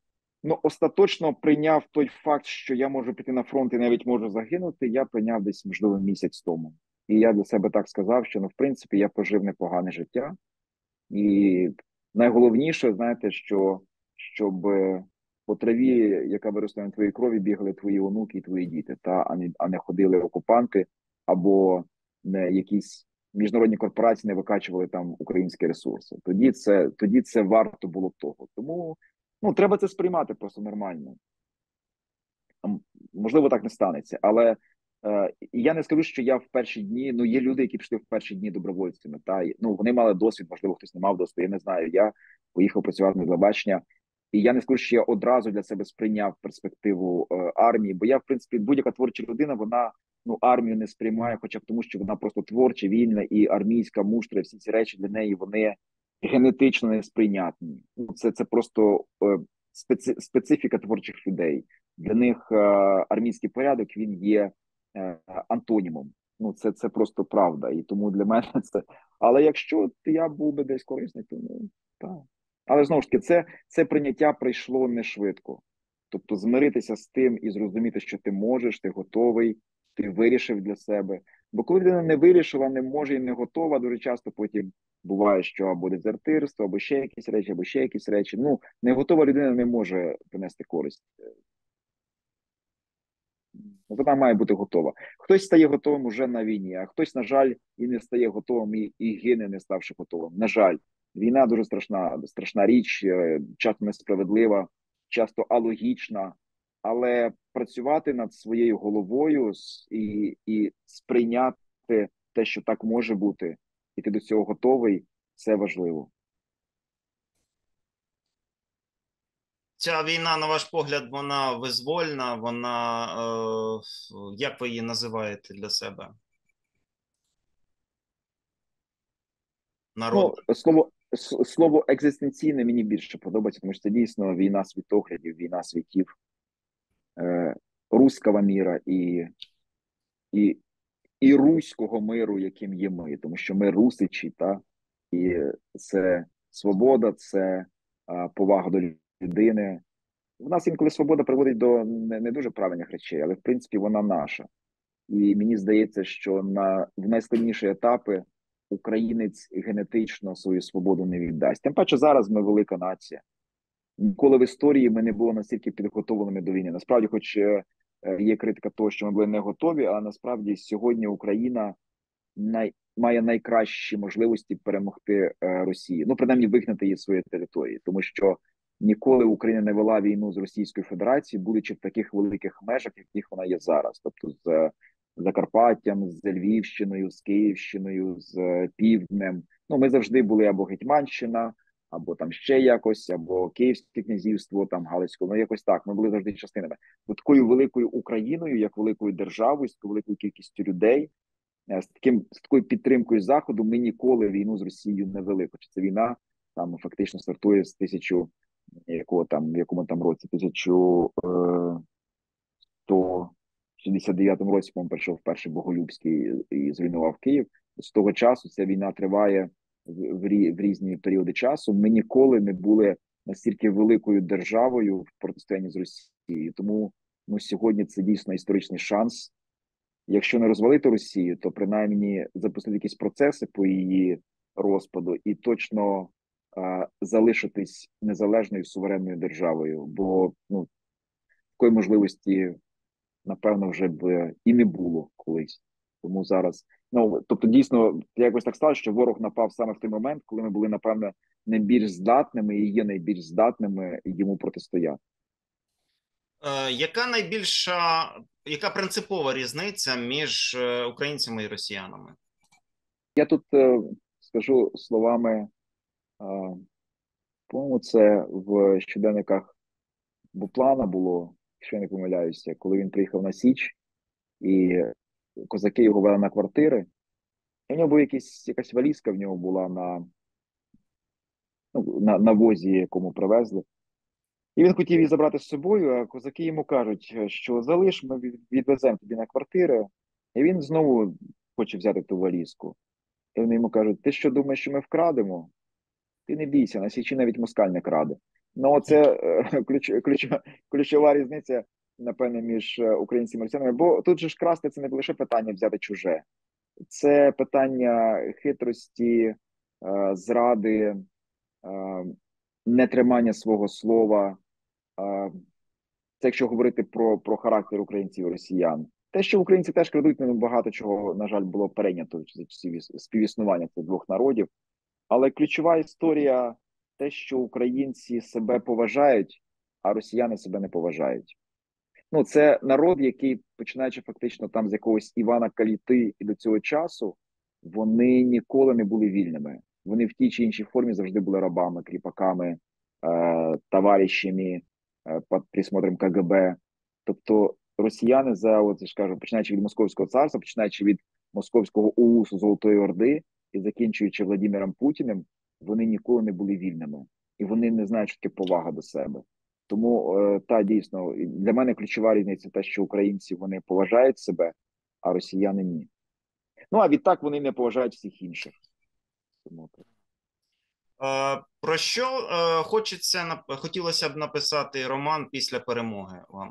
Speaker 2: Ну, остаточно прийняв той факт, що я можу піти на фронт і навіть можу загинути, я прийняв десь, можливо, місяць тому. І я для себе так сказав, що, ну, в принципі, я пожив непогане життя. І найголовніше, знаєте, що щоб по траві, яка виросла на твоїй крові, бігали твої онуки і твої діти, а не ходили окупанти або не якісь міжнародні корпорації не викачували там українські ресурси. Тоді це варто було б того. Тому ну треба це сприймати просто нормально. Можливо, так не станеться, але я не скажу, що я в перші дні. Ну, є люди, які пішли в перші дні добровольцями. Ну вони мали досвід, можливо, хтось не мав досвіду. Я не знаю. Я поїхав працювати на телебачення, і я не скажу, що я одразу для себе сприйняв перспективу армії. Бо я, в принципі, будь-яка творча людина, вона ну армію не сприймає, хоча б тому, що вона просто творча, вільна і армійська муштра. Всі ці речі для неї вони генетично несприйнятні. Ну, це просто специфіка творчих людей. Для них армійський порядок він є антонімом. Ну, це просто правда. І тому для мене це. Але якщо я був би десь корисний, то ну так. Але знову ж таки, це прийняття прийшло не швидко. Тобто змиритися з тим і зрозуміти, що ти можеш, ти готовий, ти вирішив для себе. Бо коли людина не вирішила, не може і не готова, дуже часто потім буває, що або дезертирство, або ще якісь речі, або ще якісь речі. Ну, не готова людина не може принести користь. Вона має бути готова. Хтось стає готовим уже на війні, а хтось, на жаль, і не стає готовим і гине, не ставши готовим. На жаль, війна дуже страшна річ, часто несправедлива, часто алогічна, але працювати над своєю головою і сприйняти те, що так може бути, і ти до цього готовий, це важливо.
Speaker 3: Ця війна, на ваш погляд, вона визвольна, вона, як ви її називаєте для себе? Народ.
Speaker 2: Ну, слово екзистенційне мені більше подобається, тому що це дійсно війна світоглядів, війна світів, руського міра і руського миру, яким є ми, тому що ми русичі, і це свобода, це повага до людини. У нас інколи свобода приводить до не дуже правильних речей, але в принципі вона наша. І мені здається, що в найскладніші етапи українець генетично свою свободу не віддасть. Тим паче зараз ми велика нація. Ніколи в історії ми не були настільки підготовленими до війни. Насправді, хоч є критика того, що ми були не готові, але насправді сьогодні Україна має найкращі можливості перемогти Росію. Ну, принаймні, вигнати її з своєї території. Тому що ніколи Україна не вела війну з Російською Федерацією, будучи в таких великих межах, яких вона є зараз. Тобто з Закарпаттям, з Львівщиною, з Київщиною, з Півднем. Ну, ми завжди були або Гетьманщина, або там ще якось, або Київське князівство, там Галицько, ну якось так. Ми були завжди частинами. Такою великою Україною, як великою державою, з такою великою кількістю людей, з такою підтримкою Заходу ми ніколи війну з Росією не вели. Хоча ця війна там фактично стартує з в якому там році, 1169 році, по-моєму, прийшов перший Боголюбський і зруйнував Київ. З того часу ця війна триває в різні періоди часу. Ми ніколи не були настільки великою державою в протистоянні з Росією. Тому сьогодні це дійсно історичний шанс. Якщо не розвалити Росію, то принаймні запустити якісь процеси по її розпаду і точно залишитись незалежною суверенною державою, бо такої можливості, напевно, вже б і не було колись. Тому зараз, тобто, дійсно, якось так сталося, що ворог напав саме в той момент, коли ми були, напевно, найбільш здатними і є найбільш здатними йому протистояти.
Speaker 3: Яка принципова різниця між українцями і росіянами?
Speaker 2: Я тут скажу словами, по-моєму, це в щоденниках Буплана було, якщо я не помиляюся, коли він приїхав на Січ, і козаки його вели на квартири, і в нього була якась валізка, в нього була на возі, якому привезли. І він хотів її забрати з собою, а козаки йому кажуть, що залиш, ми відвеземо тобі на квартиру. І він знову хоче взяти ту валізку. І вони йому кажуть, ти що думаєш, що ми вкрадемо? Ти не бійся, на Січі навіть москаль не краде. Ну, це ключова різниця, напевне, між українцями і росіянами. Бо тут же ж красти це не лише питання взяти чуже. Це питання хитрості, зради, нетримання свого слова. Це якщо говорити про характер українців і росіян. Те, що українці теж крадуть, ну, багато чого, на жаль, було перейнято за часів співіснування цих двох народів. Але ключова історія те, що українці себе поважають, а росіяни себе не поважають. Ну, це народ, який, починаючи фактично там з якогось Івана Каліти і до цього часу, вони ніколи не були вільними. Вони в тій чи іншій формі завжди були рабами, кріпаками, товаришами, під присмотром КГБ. Тобто росіяни от я ж кажу, починаючи від Московського царства, починаючи від Московського улусу Золотої Орди і закінчуючи Владимиром Путіним, вони ніколи не були вільними. І вони не знають, що таке повага до себе. Тому дійсно для мене ключова різниця те, що українці вони поважають себе, а росіяни ні. Ну а відтак вони не поважають всіх інших. Тому
Speaker 3: Про що хотілося б написати роман після перемоги вам?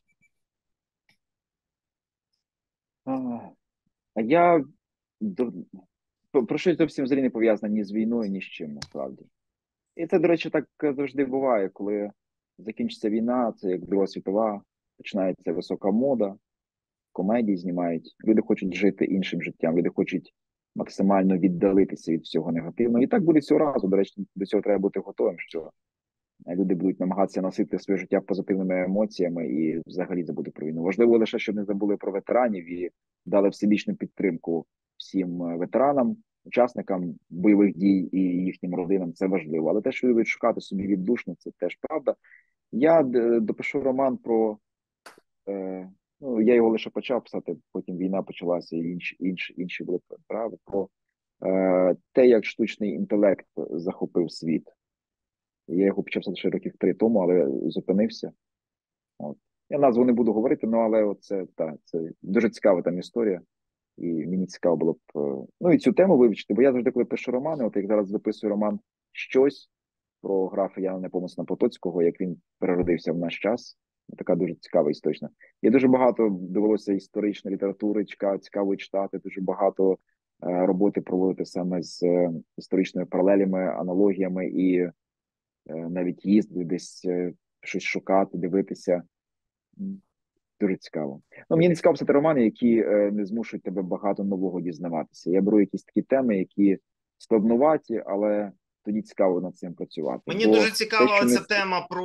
Speaker 2: Я про щось зовсім взагалі не пов'язане ні з війною, ні з чим, насправді. І це, до речі, так завжди буває, коли закінчиться війна, це як Друга світова, починається висока мода, комедії знімають, люди хочуть жити іншим життям, люди хочуть максимально віддалитися від всього негативного. І так буде цього разу, до речі, до цього треба бути готовим, що люди будуть намагатися носити своє життя позитивними емоціями і взагалі забути про війну. Важливо лише, щоб не забули про ветеранів і дали всебічну підтримку всім ветеранам, учасникам бойових дій і їхнім родинам. Це важливо. Але те, що люди будуть шукати собі віддушно, це теж правда. Я допишу роман про... Ну, я його лише почав писати, потім війна почалася, і інші були справи про те, як штучний інтелект захопив світ. Я його почав писати ще років 3 тому, але зупинився. От. Я назву не буду говорити, ну але це дуже цікава там історія. І мені цікаво було б ну і цю тему вивчити, бо я завжди, коли пишу романи, от як зараз записую роман «Щось» про графа Яна Непомисна Потоцького, як він переродився в наш час. Така дуже цікава історична. Є дуже багато довелося історичної літератури, цікаво читати, дуже багато роботи проводити саме з історичними паралелями, аналогіями і навіть їздити десь щось шукати, дивитися. Дуже цікаво. Ну, мені не цікаво писати романи, які не змушують тебе багато нового дізнаватися. Я беру якісь такі теми, які складнуваті, але тоді цікаво над цим працювати.
Speaker 3: Мені дуже цікава ця тема про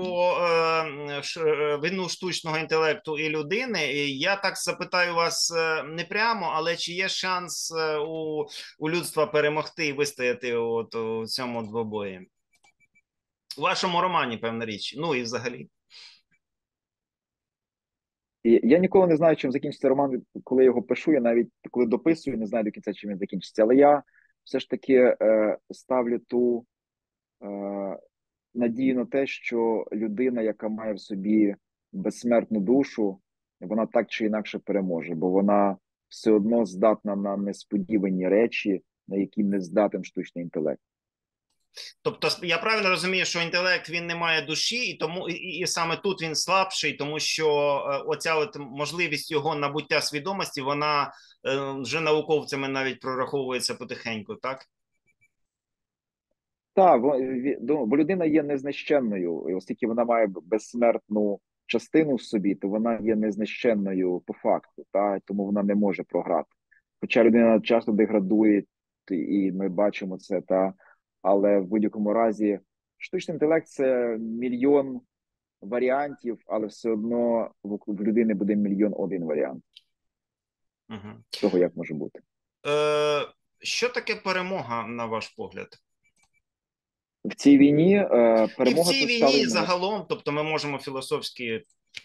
Speaker 3: вину штучного інтелекту і людини. І я так запитаю вас не прямо, але чи є шанс у людства перемогти і вистояти от у цьому двобої? У вашому романі, певна річ. Ну і взагалі.
Speaker 2: Я ніколи не знаю, чим закінчиться роман, коли його пишу. Я навіть коли дописую, не знаю до кінця, чим він закінчиться. Але я все ж таки ставлю ту надію на те, що людина, яка має в собі безсмертну душу, вона так чи інакше переможе, бо вона все одно здатна на несподівані речі, на які не здатен штучний інтелект.
Speaker 3: Тобто я правильно розумію, що інтелект він не має душі, і тому і саме тут він слабший, тому що оця от можливість його набуття свідомості, вона вже науковцями навіть прораховується потихеньку, так?
Speaker 2: Так, бо людина є незнищенною, і оскільки вона має безсмертну частину в собі, то вона є незнищенною по факту, та тому вона не може програти. Хоча людина часто деградує, і ми бачимо це, але в будь-якому разі штучний інтелект – це мільйон варіантів, але все одно в людини буде 1,000,001 варіант. Того, як може бути.
Speaker 3: Що таке перемога, на ваш погляд?
Speaker 2: В цій війні перемога...
Speaker 3: І в цій війні загалом, тобто ми можемо філософськи...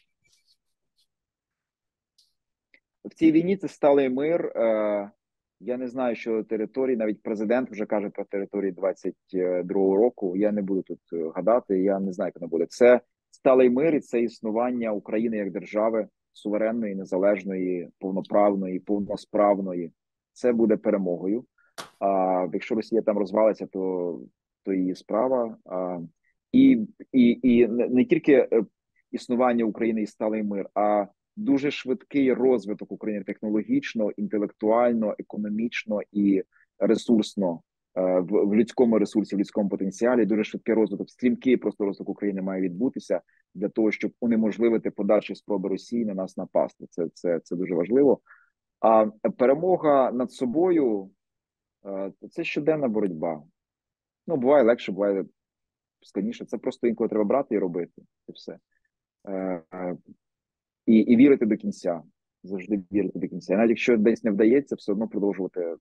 Speaker 2: В цій війні це сталий мир. Я не знаю, що території, навіть президент вже каже про території 22-го року. Я не буду тут гадати, я не знаю, як воно буде. Це сталий мир і це існування України як держави суверенної, незалежної, повноправної, повносправної. Це буде перемогою. А якщо Росія там розвалиться, то її справа. і не тільки існування України і сталий мир, а дуже швидкий розвиток України технологічно, інтелектуально, економічно і ресурсно в людському ресурсі, в людському потенціалі. Дуже швидкий розвиток, стрімкий просто розвиток України має відбутися для того, щоб унеможливити подальші спроби Росії на нас напасти. Це дуже важливо. А перемога над собою це щоденна боротьба. Ну, буває легше, буває складніше. Це просто інколи треба брати і робити. І все. І вірити до кінця. Завжди вірити до кінця. Навіть якщо десь не вдається, все одно продовжувати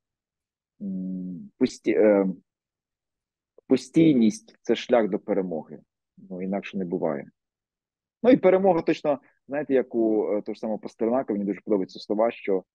Speaker 2: постійність це шлях до перемоги. Ну, інакше не буває. Ну і перемога точно, знаєте, як у того ж самого Пастернака, мені дуже подобаються слова, що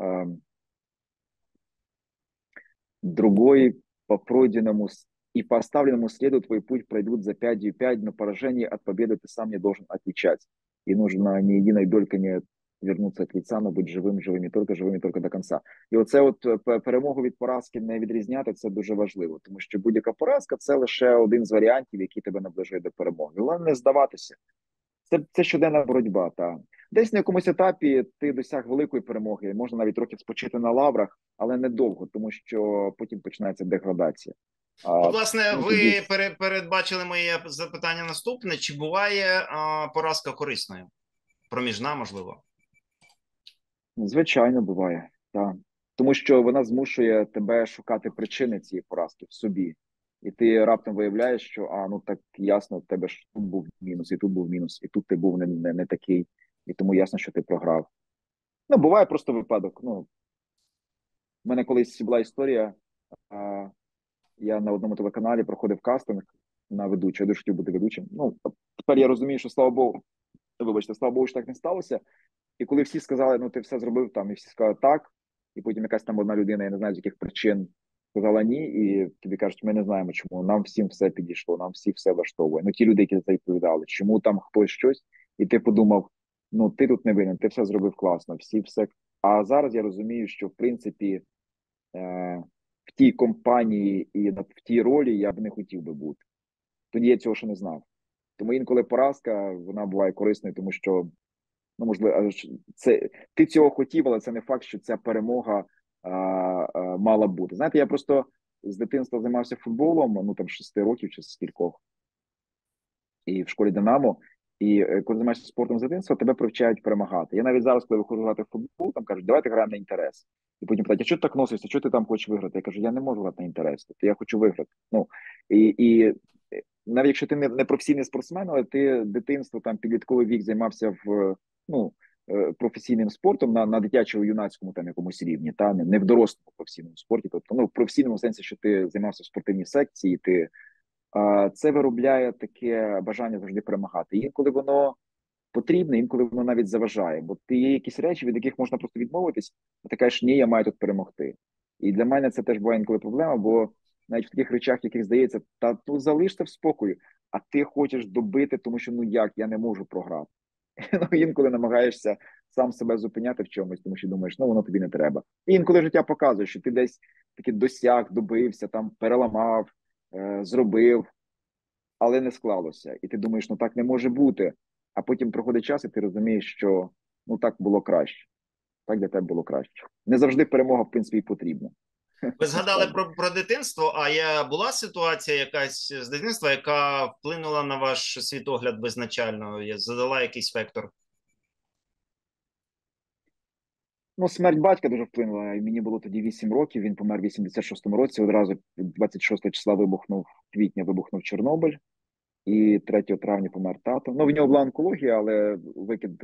Speaker 2: другой по пройденному и по оставленному следу твой путь пройдут за пятью пять, но поражение от победы ты сам не должен отличать. И нужно ни единой долькой не вернуться от лица, но бути живим і тільки до кінця. І оце от перемогу від поразки не відрізняти, це дуже важливо, тому що будь-яка поразка – це лише один з варіантів, який тебе наближує до перемоги. Головне не здаватися. Це щоденна боротьба. Та десь на якомусь етапі ти досяг великої перемоги, можна навіть трохи спочити на лаврах, але недовго, тому що потім починається деградація.
Speaker 3: От, власне, ви
Speaker 2: тоді...
Speaker 3: передбачили моє запитання наступне. Чи буває поразка корисною? Проміжна, можливо?
Speaker 2: Звичайно, буває. Так. Тому що вона змушує тебе шукати причини цієї поразки в собі. І ти раптом виявляєш, що ну так ясно, в тебе ж тут був мінус, і тут був мінус, і тут ти був не такий, і тому ясно, що ти програв. Ну, буває просто випадок. Ну, в мене колись була історія, я на одному телеканалі проходив кастинг на ведучого, я дуже хотів бути ведучим. Ну, тепер я розумію, що слава Богу, слава Богу, що так не сталося. І коли всі сказали, ну ти все зробив там, і всі сказали так, і потім якась там одна людина, я не знаю, з яких причин, сказала ні, і тобі кажуть, ми не знаємо чому, нам всім все підійшло, нам всі все влаштовує. Ну ті люди, які за це відповідали, чому там хтось щось, і ти подумав, ну ти тут не винен, ти все зробив класно, всі все. А зараз я розумію, що в принципі в тій компанії і в тій ролі я б не хотів би бути. Тоді я цього ще не знав. Тому інколи поразка, вона буває корисною, тому що ну, можливо, це ти цього хотів, але це не факт, що ця перемога мала бути. Знаєте, я просто з дитинства займався футболом, ну там 6 років чи з кількох, і в школі Динамо. І коли займаєшся спортом з дитинства, тебе привчають перемагати. Я навіть зараз, коли виходжу грати в футбол, там кажуть, давайте граємо на інтерес. І потім питають, а що ти так носишся, що ти там хочеш виграти? Я кажу, я не можу грати на інтерес, тобто я хочу виграти. Ну, і навіть якщо ти не професійний спортсмен, але ти дитинство, там підлітковий вік займався професійним спортом на дитячому юнацькому там якомусь рівні, та не в дорослому професійному спорті, тобто ну в професійному сенсі, що ти займався в спортивній секції, це виробляє таке бажання завжди перемагати. Інколи воно потрібне, інколи воно навіть заважає, бо ти є якісь речі, від яких можна просто відмовитись, а ти кажеш, ні, я маю тут перемогти. І для мене це теж буває інколи проблема, бо навіть в таких речах, яких здається, та ну залиште в спокою, а ти хочеш добити, тому що ну як, я не можу програти. Ну, інколи намагаєшся сам себе зупиняти в чомусь, тому що думаєш, ну воно тобі не треба. І інколи життя показує, що ти десь таки досяг, добився, там переламав, зробив, але не склалося. І ти думаєш, ну так не може бути. А потім проходить час, і ти розумієш, що ну так було краще. Так для тебе було краще. Не завжди перемога, в принципі, і потрібна.
Speaker 3: Ви згадали про дитинство, а була ситуація якась з дитинства, яка вплинула на ваш світогляд визначально, задала якийсь вектор?
Speaker 2: Ну, смерть батька дуже вплинула. Мені було тоді 8 років, він помер в 86-му році, одразу 26 числа квітня вибухнув Чорнобиль, і 3 травня помер тато. Ну, в нього була онкологія, але викид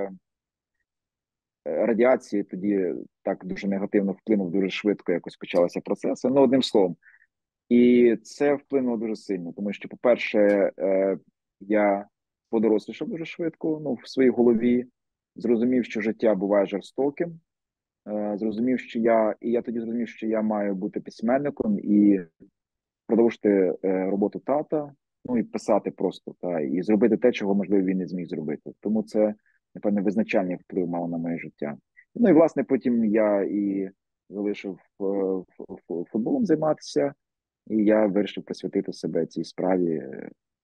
Speaker 2: радіації тоді так дуже негативно вплинув, дуже швидко якось почалися процеси. Ну, одним словом. І це вплинуло дуже сильно, тому що, по-перше, я подорослішав дуже швидко, ну, в своїй голові, зрозумів, що життя буває жорстоким, зрозумів, що я тоді зрозумів, що я маю бути письменником і продовжити роботу тата, ну і писати просто, і зробити те, чого, можливо, він не зміг зробити. Тому це, напевне, визначальний вплив мало на моє життя. Ну і, власне, потім я і залишив футболом займатися, і я вирішив присвятити себе цій справі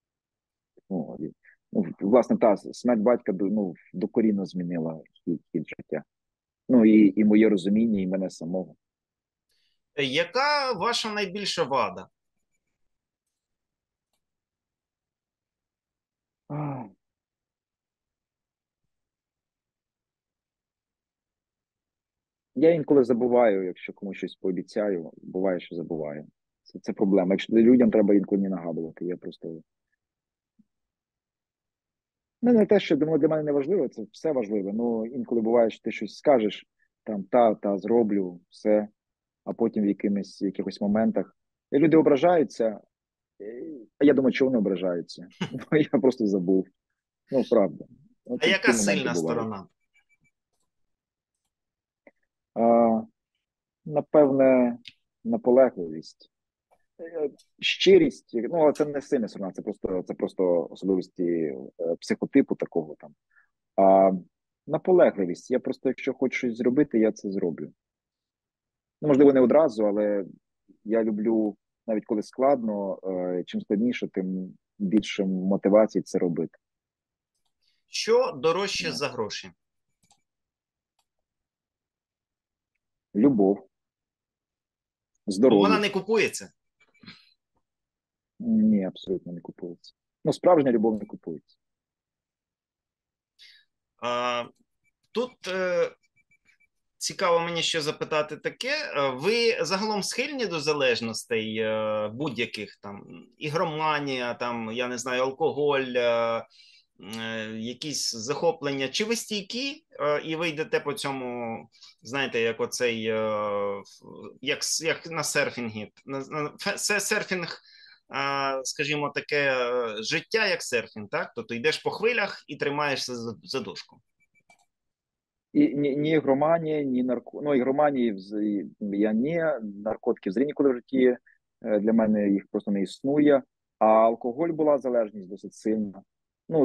Speaker 2: Ну, власне, та смерть батька ну, докорінно змінила хід життя. Ну і моє розуміння, і мене самого.
Speaker 3: Яка ваша найбільша вада?
Speaker 2: А, Я інколи забуваю, якщо комусь щось пообіцяю, буває, що забуваю. Це проблема. Якщо людям треба інколи не нагадувати, я просто. Не те, що думаю, для мене не важливо, це все важливо. Ну, інколи буває, що ти щось скажеш, там зроблю, все, а потім в якихось моментах. І люди ображаються, а я думаю, чого вони ображаються? Ну, я просто забув. Ну, правда. Ну,
Speaker 3: А яка
Speaker 2: ті моменти
Speaker 3: сильна
Speaker 2: бувають.
Speaker 3: сторона?
Speaker 2: А, Напевне, наполегливість. Щирість, ну, але це не сильна сторона, це просто особливості психотипу такого там. А наполегливість. Я просто, якщо хочу щось зробити, я це зроблю. Ну, можливо, не одразу, але я люблю, навіть коли складно, чим складніше, тим більше мотивації це робити.
Speaker 3: Що дорожче
Speaker 2: Да.
Speaker 3: за гроші?
Speaker 2: Любов,
Speaker 3: Ну,
Speaker 2: здоров'я.
Speaker 3: вона не купується.
Speaker 2: Ні, абсолютно не купується. Ну, справжня любов не купується.
Speaker 3: Тут цікаво мені ще запитати таке. Ви загалом схильні до залежностей будь-яких там ігроманія, там, я не знаю, алкоголь, якісь захоплення? Чи ви стійкі і ви йдете по цьому, знаєте, як оцей, як на серфінгі? Це серфінг, скажімо, таке життя, як серфінг, так? Тобто йдеш по хвилях і тримаєшся за дошку.
Speaker 2: І ні ігроманія, ні ну, ігроманії я ні, наркотики взагалі ніколи в житті для мене їх просто не існує. А алкоголь була залежність досить сильна. Ну,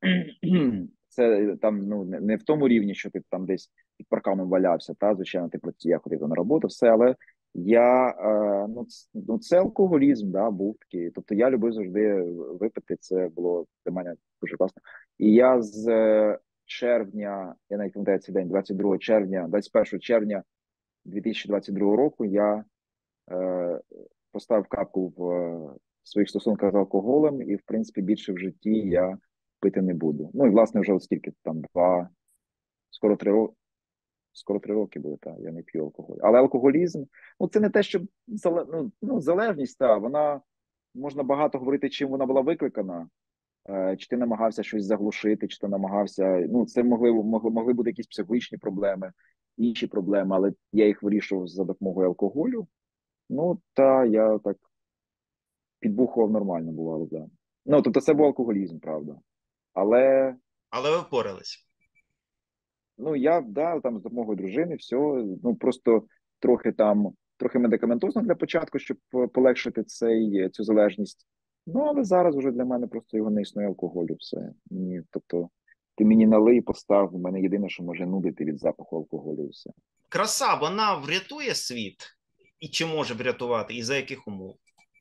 Speaker 2: це там ну, не в тому рівні, що ти там десь під парканом валявся, та, звичайно, я ходив на роботу, все, але ну, це алкоголізм, да, був такий. Тобто я любив завжди випити, це було для мене дуже класно. І я з червня, я навіть пам'ятаю цей день, 22 червня, 21 червня 2022 року я поставив крапку в своїх стосунках з алкоголем, і, в принципі, більше в житті я пити не буду. Ну і власне вже стільки там скоро 3 роки. Скоро 3 роки буде, так, я не п'ю алкоголь. Але алкоголізм, ну це не те, що залежність, та вона можна багато говорити, чим вона була викликана. Чи ти намагався щось заглушити, чи ти намагався. Ну, це могли бути якісь психологічні проблеми, інші проблеми, але я їх вирішував за допомогою алкоголю. Ну, та я так підбухував нормально, бувало, да. Ну, тобто це був алкоголізм, правда. Але
Speaker 3: Але ви впорались.
Speaker 2: ну я там з допомогою дружини, все, ну просто трохи медикаментозно для початку, щоб полегшити цю залежність. Ну але зараз вже для мене просто його не існує алкоголю. Все ні, тобто ти мені налий і постав. У мене єдине, що може нудити від запаху алкоголю, і все.
Speaker 3: Краса, вона врятує світ? І чи може врятувати? І за яких умов?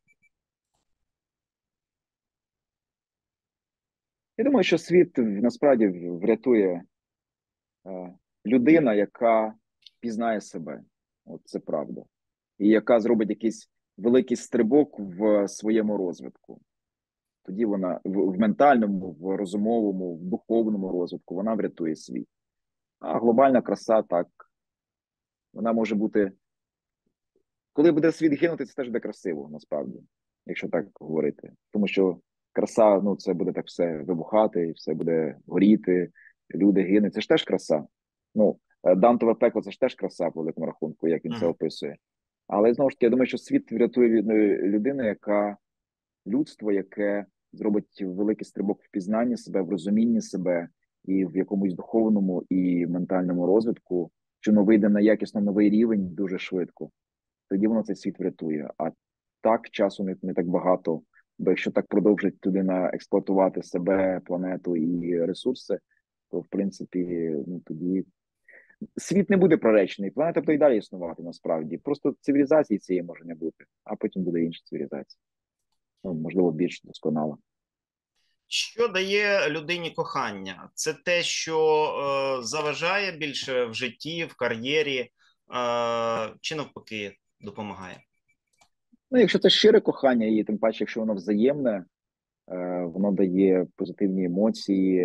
Speaker 2: Я думаю, що світ насправді врятує людина, яка пізнає себе. От це правда, і яка зробить якийсь великий стрибок в своєму розвитку. Тоді вона в ментальному, в розумовому, в духовному розвитку вона врятує світ. А глобальна краса так, вона може бути. Коли буде світ гинути, це теж буде красиво, насправді, якщо так говорити. Тому що краса, ну це буде так все вибухати, все буде горіти, люди гинуть. Це ж теж краса. Ну, Дантове пекло це ж теж краса, по великому рахунку, як він це описує. Але знову ж таки, я думаю, що світ врятує людину, людство, яке зробить великий стрибок в пізнанні себе, в розумінні себе і в якомусь духовному і ментальному розвитку, що воно вийде на якісно новий рівень дуже швидко. Тоді воно цей світ врятує. А так часу не так багато. Бо якщо так продовжить людина експлуатувати себе, планету і ресурси, то в принципі ну тоді світ не буде проречений. Планета буде і далі існувати насправді. Просто цивілізації цієї може не бути, а потім буде інша цивілізація. Ну, можливо, більш досконала.
Speaker 3: Що дає людині кохання? Це те, що заважає більше в житті, в кар'єрі, чи навпаки допомагає?
Speaker 2: Ну, якщо це щире кохання, і тим паче, якщо воно взаємне, воно дає позитивні емоції,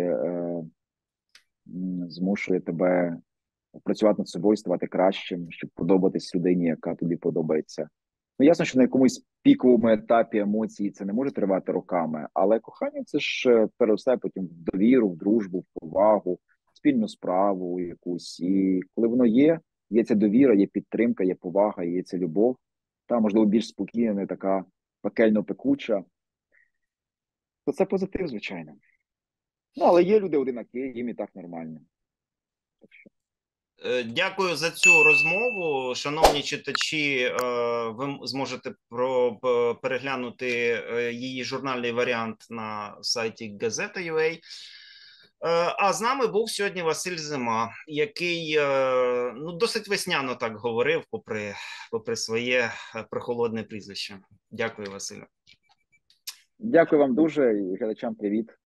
Speaker 2: змушує тебе працювати над собою, ставати кращим, щоб подобатись людині, яка тобі подобається. Ну, ясно, що на якомусь піковому етапі емоцій це не може тривати роками, але кохання це ж переростає потім в довіру, в дружбу, в повагу, спільну справу якусь. І коли воно є ця довіра, є підтримка, є повага, є ця любов, та, можливо, більш спокійна, не така пекельно пекуча, то це позитив, звичайно. Ну, але є люди одинакі, їм і так нормально. Так що.
Speaker 3: Дякую за цю розмову. Шановні читачі, ви зможете переглянути її журнальний варіант на сайті Gazeta.ua. А з нами був сьогодні Василь Зима, який ну, досить весняно так говорив, попри своє прохолодне прізвище. Дякую, Василю.
Speaker 2: Дякую вам дуже і глядачам привіт.